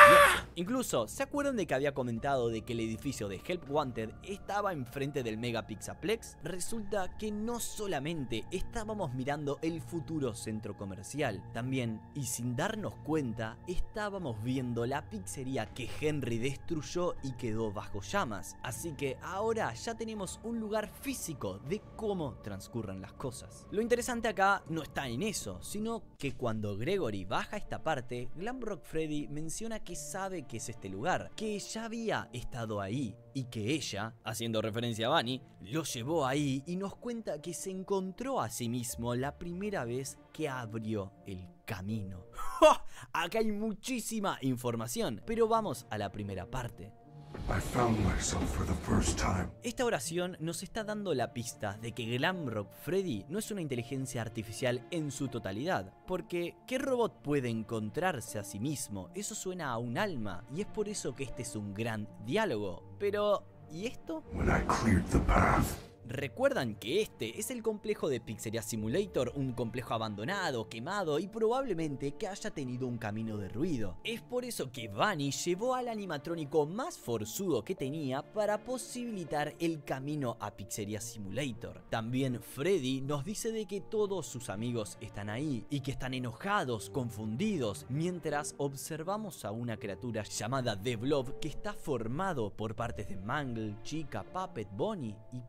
Incluso, ¿se acuerdan de que había comentado de que el edificio de Help Wanted estaba enfrente del Mega Pixaplex? Resulta que no solamente estábamos mirando el futuro centro comercial, también, y sin darnos cuenta, estábamos viendo la pizzería que Henry destruyó y quedó bajo llamas. Así que ahora ya tenemos un lugar físico de cómo transcurren las cosas. Lo interesante acá no está en eso, sino que cuando Gregory baja esta parte, Glamrock Freddy menciona que sabe que es este lugar, que ya había estado ahí y que ella, haciendo referencia a Bunny, lo llevó ahí y nos cuenta que se encontró a sí mismo la primera vez que abrió el camino. ¡Ja! Acá hay muchísima información, pero vamos a la primera parte.
I found myself for the first time.
Esta oración nos está dando la pista de que Glamrock Freddy no es una inteligencia artificial en su totalidad, porque ¿qué robot puede encontrarse a sí mismo? Eso suena a un alma, y es por eso que este es un gran diálogo. Pero, ¿y esto?
When I cleared the path.
Recuerdan que este es el complejo de Pizzeria Simulator, un complejo abandonado, quemado y probablemente que haya tenido un camino de ruido. Es por eso que Bunny llevó al animatrónico más forzudo que tenía para posibilitar el camino a Pizzeria Simulator. También Freddy nos dice de que todos sus amigos están ahí y que están enojados, confundidos, mientras observamos a una criatura llamada The Blob que está formado por partes de Mangle, Chica, Puppet, Bonnie y piezas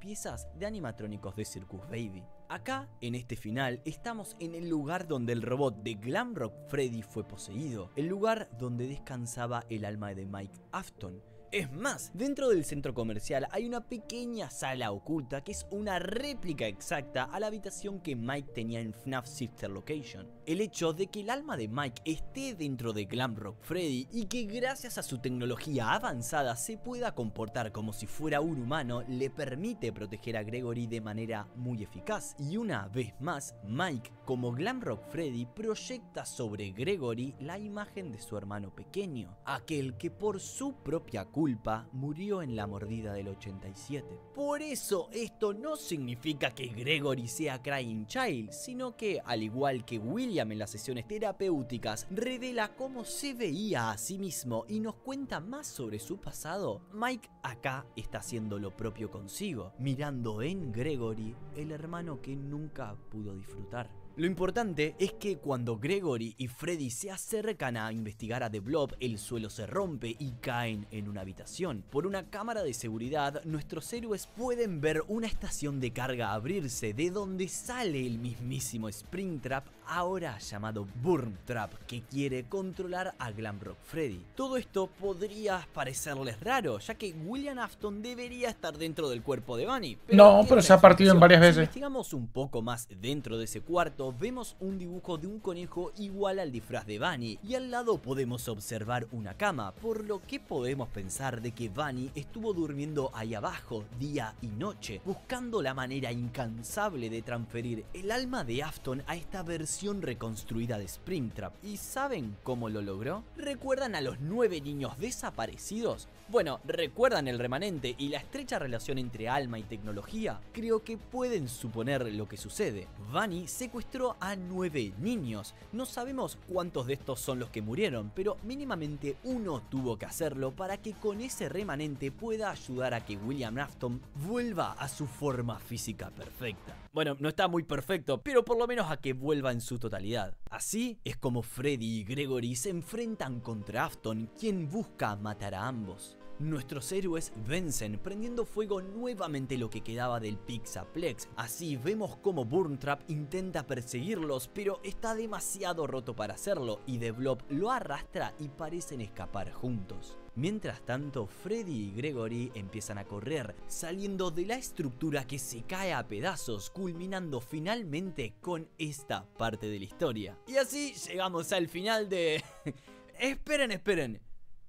de animatrónicos de Circus Baby. Acá, en este final, estamos en el lugar donde el robot de Glamrock Freddy fue poseído, el lugar donde descansaba el alma de Mike Afton. Es más, dentro del centro comercial hay una pequeña sala oculta que es una réplica exacta a la habitación que Mike tenía en F NAF Sister Location. El hecho de que el alma de Mike esté dentro de Glamrock Freddy y que gracias a su tecnología avanzada se pueda comportar como si fuera un humano le permite proteger a Gregory de manera muy eficaz. Y una vez más, Mike, como Glamrock Freddy, proyecta sobre Gregory la imagen de su hermano pequeño, aquel que por su propia culpa culpa murió en la mordida del ochenta y siete. Por eso esto no significa que Gregory sea Crying Child, sino que, al igual que William en las sesiones terapéuticas revela cómo se veía a sí mismo y nos cuenta más sobre su pasado, Mike acá está haciendo lo propio consigo, mirando en Gregory el hermano que nunca pudo disfrutar. Lo importante es que cuando Gregory y Freddy se acercan a investigar a The Blob, el suelo se rompe y caen en una habitación. Por una cámara de seguridad, nuestros héroes pueden ver una estación de carga abrirse, de donde sale el mismísimo Springtrap, ahora llamado Burntrap, que quiere controlar a Glamrock Freddy. Todo esto podría parecerles raro, ya que William Afton debería estar dentro del cuerpo de Bunny. Pero
no, pero se ha partido en varias veces.
Si investigamos un poco más dentro de ese cuarto, vemos un dibujo de un conejo igual al disfraz de Bunny y al lado podemos observar una cama, por lo que podemos pensar de que Bunny estuvo durmiendo ahí abajo día y noche, buscando la manera incansable de transferir el alma de Afton a esta versión reconstruida de Springtrap. ¿Y saben cómo lo logró? ¿Recuerdan a los nueve niños desaparecidos? Bueno, ¿recuerdan el remanente y la estrecha relación entre alma y tecnología? Creo que pueden suponer lo que sucede. Bunny secuestró a nueve niños. No sabemos cuántos de estos son los que murieron, pero mínimamente uno tuvo que hacerlo para que con ese remanente pueda ayudar a que William Afton vuelva a su forma física perfecta. Bueno, no está muy perfecto, pero por lo menos a que vuelva en su totalidad. Así es como Freddy y Gregory se enfrentan contra Afton, quien busca matar a ambos. Nuestros héroes vencen prendiendo fuego nuevamente lo que quedaba del Pixaplex. Así vemos como Burntrap intenta perseguirlos, pero está demasiado roto para hacerlo y The Blob lo arrastra y parecen escapar juntos. Mientras tanto, Freddy y Gregory empiezan a correr, saliendo de la estructura que se cae a pedazos, culminando finalmente con esta parte de la historia. Y así llegamos al final de... esperen, esperen.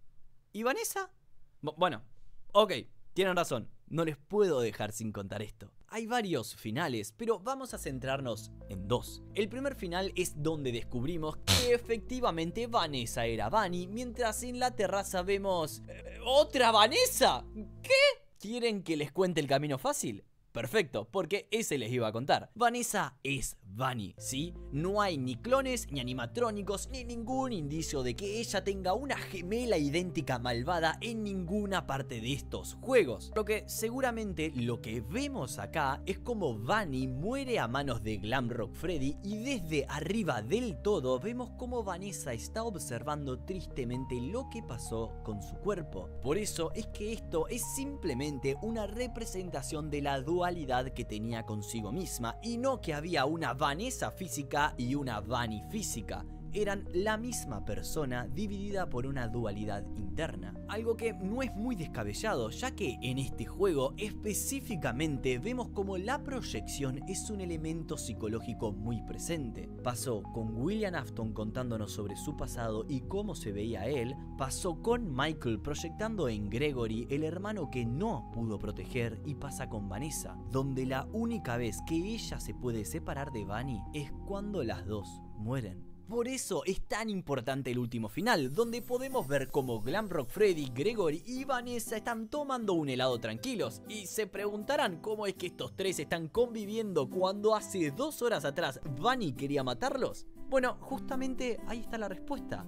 ¿Y Vanessa? Bueno, ok, tienen razón, no les puedo dejar sin contar esto. Hay varios finales, pero vamos a centrarnos en dos. El primer final es donde descubrimos que efectivamente Vanessa era Bunny, mientras en la terraza vemos... ¿Otra Vanessa? ¿Qué? ¿Quieren que les cuente el camino fácil? Perfecto, porque ese les iba a contar. Vanessa es Bunny, ¿sí? No hay ni clones, ni animatrónicos, ni ningún indicio de que ella tenga una gemela idéntica malvada en ninguna parte de estos juegos. Lo que seguramente lo que vemos acá es como Bunny muere a manos de Glamrock Freddy y desde arriba del todo vemos como Vanessa está observando tristemente lo que pasó con su cuerpo. Por eso es que esto es simplemente una representación de la dualidad que tenía consigo misma y no que había una Vanessa física y una Bunny física. Eran la misma persona dividida por una dualidad interna. Algo que no es muy descabellado, ya que en este juego específicamente vemos como la proyección es un elemento psicológico muy presente. Pasó con William Afton contándonos sobre su pasado y cómo se veía él. Pasó con Michael proyectando en Gregory el hermano que no pudo proteger. Y pasa con Vanessa, donde la única vez que ella se puede separar de Bunny es cuando las dos mueren. Por eso es tan importante el último final, donde podemos ver cómo Glamrock Freddy, Gregory y Vanessa están tomando un helado tranquilos. Y se preguntarán cómo es que estos tres están conviviendo cuando hace dos horas atrás Bunny quería matarlos. Bueno, justamente ahí está la respuesta.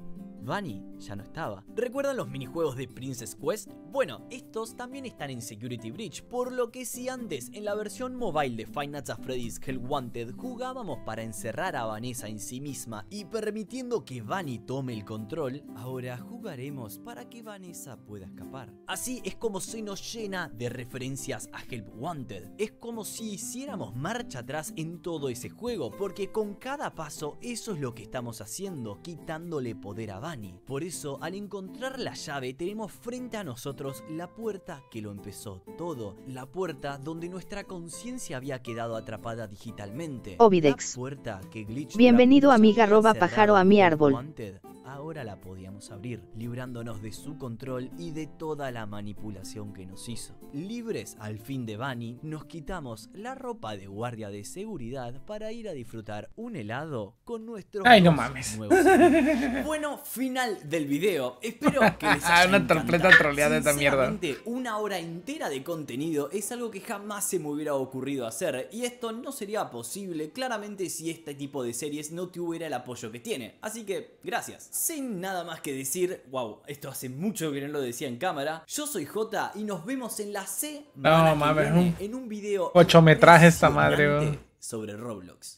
Vanny ya no estaba. ¿Recuerdan los minijuegos de Princess Quest? Bueno, estos también están en Security Breach, por lo que si antes en la versión mobile de Five Nights at Freddy's Hell Wanted jugábamos para encerrar a Vanessa en sí misma y permitiendo que Vanny tome el control, ahora jugaremos para que Vanessa pueda escapar. Así es como se nos llena de referencias a Help Wanted. Es como si hiciéramos marcha atrás en todo ese juego, porque con cada paso eso es lo que estamos haciendo, quitándole poder a Vanny. Por eso, al encontrar la llave, tenemos frente a nosotros la puerta que lo empezó todo, la puerta donde nuestra conciencia había quedado atrapada digitalmente.
Ovidex.
La puerta que Glitch
Bienvenido
Trap nos
amiga
había
roba
cerrado
pájaro a mi
en
árbol.
Wanted. Ahora la podíamos abrir, librándonos de su control y de toda la manipulación que nos hizo. Libres al fin de Vanny, nos quitamos la ropa de guardia de seguridad para ir a disfrutar un helado con nuestros
Ay, no
dos
mames.
nuevos amigos. Bueno, final del video. Espero que les haya
Una
encantado.
completa troleada de esta mierda.
Sinceramente, una hora entera de contenido es algo que jamás se me hubiera ocurrido hacer, y esto no sería posible claramente si este tipo de series no tuviera el apoyo que tiene. Así que, gracias. Sin nada más que decir, wow, esto hace mucho que no lo decía en cámara. Yo soy Jota y nos vemos en la semana
No,
que
mames,
viene
un
en un video
ochometraje esta madre,
impresionante
weón.
sobre Roblox.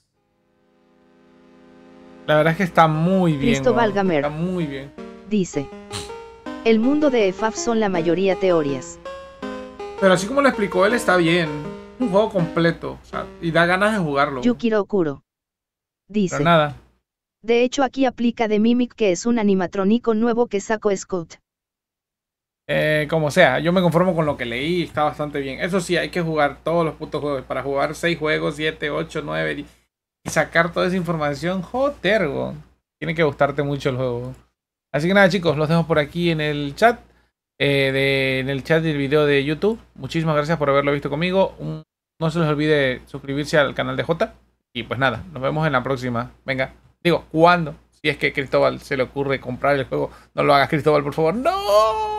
La verdad es que está muy bien.
Cristóbal
weón.
Gamer.
Está muy bien.
Dice. El mundo de F A F son la mayoría teorías.
Pero así como lo explicó él, está bien. Un juego completo. O sea, y da ganas de jugarlo.
Yukiro Okuro. Dice.
Pero nada.
De hecho aquí aplica de Mimic, que es un animatrónico nuevo que sacó Scott.
Eh, como sea, yo me conformo con lo que leí. Está bastante bien. Eso sí, hay que jugar todos los putos juegos. Para jugar seis juegos, siete, ocho, nueve. Y sacar toda esa información. Joder, weón. Tiene que gustarte mucho el juego. Así que nada, chicos, los dejo por aquí en el chat. Eh, de, en el chat del video de YouTube. Muchísimas gracias por haberlo visto conmigo. Un, no se les olvide suscribirse al canal de Jota. Y pues nada, nos vemos en la próxima. Venga, digo, ¿cuándo? Si es que Cristóbal se le ocurre comprar el juego, no lo hagas, Cristóbal, por favor. ¡No!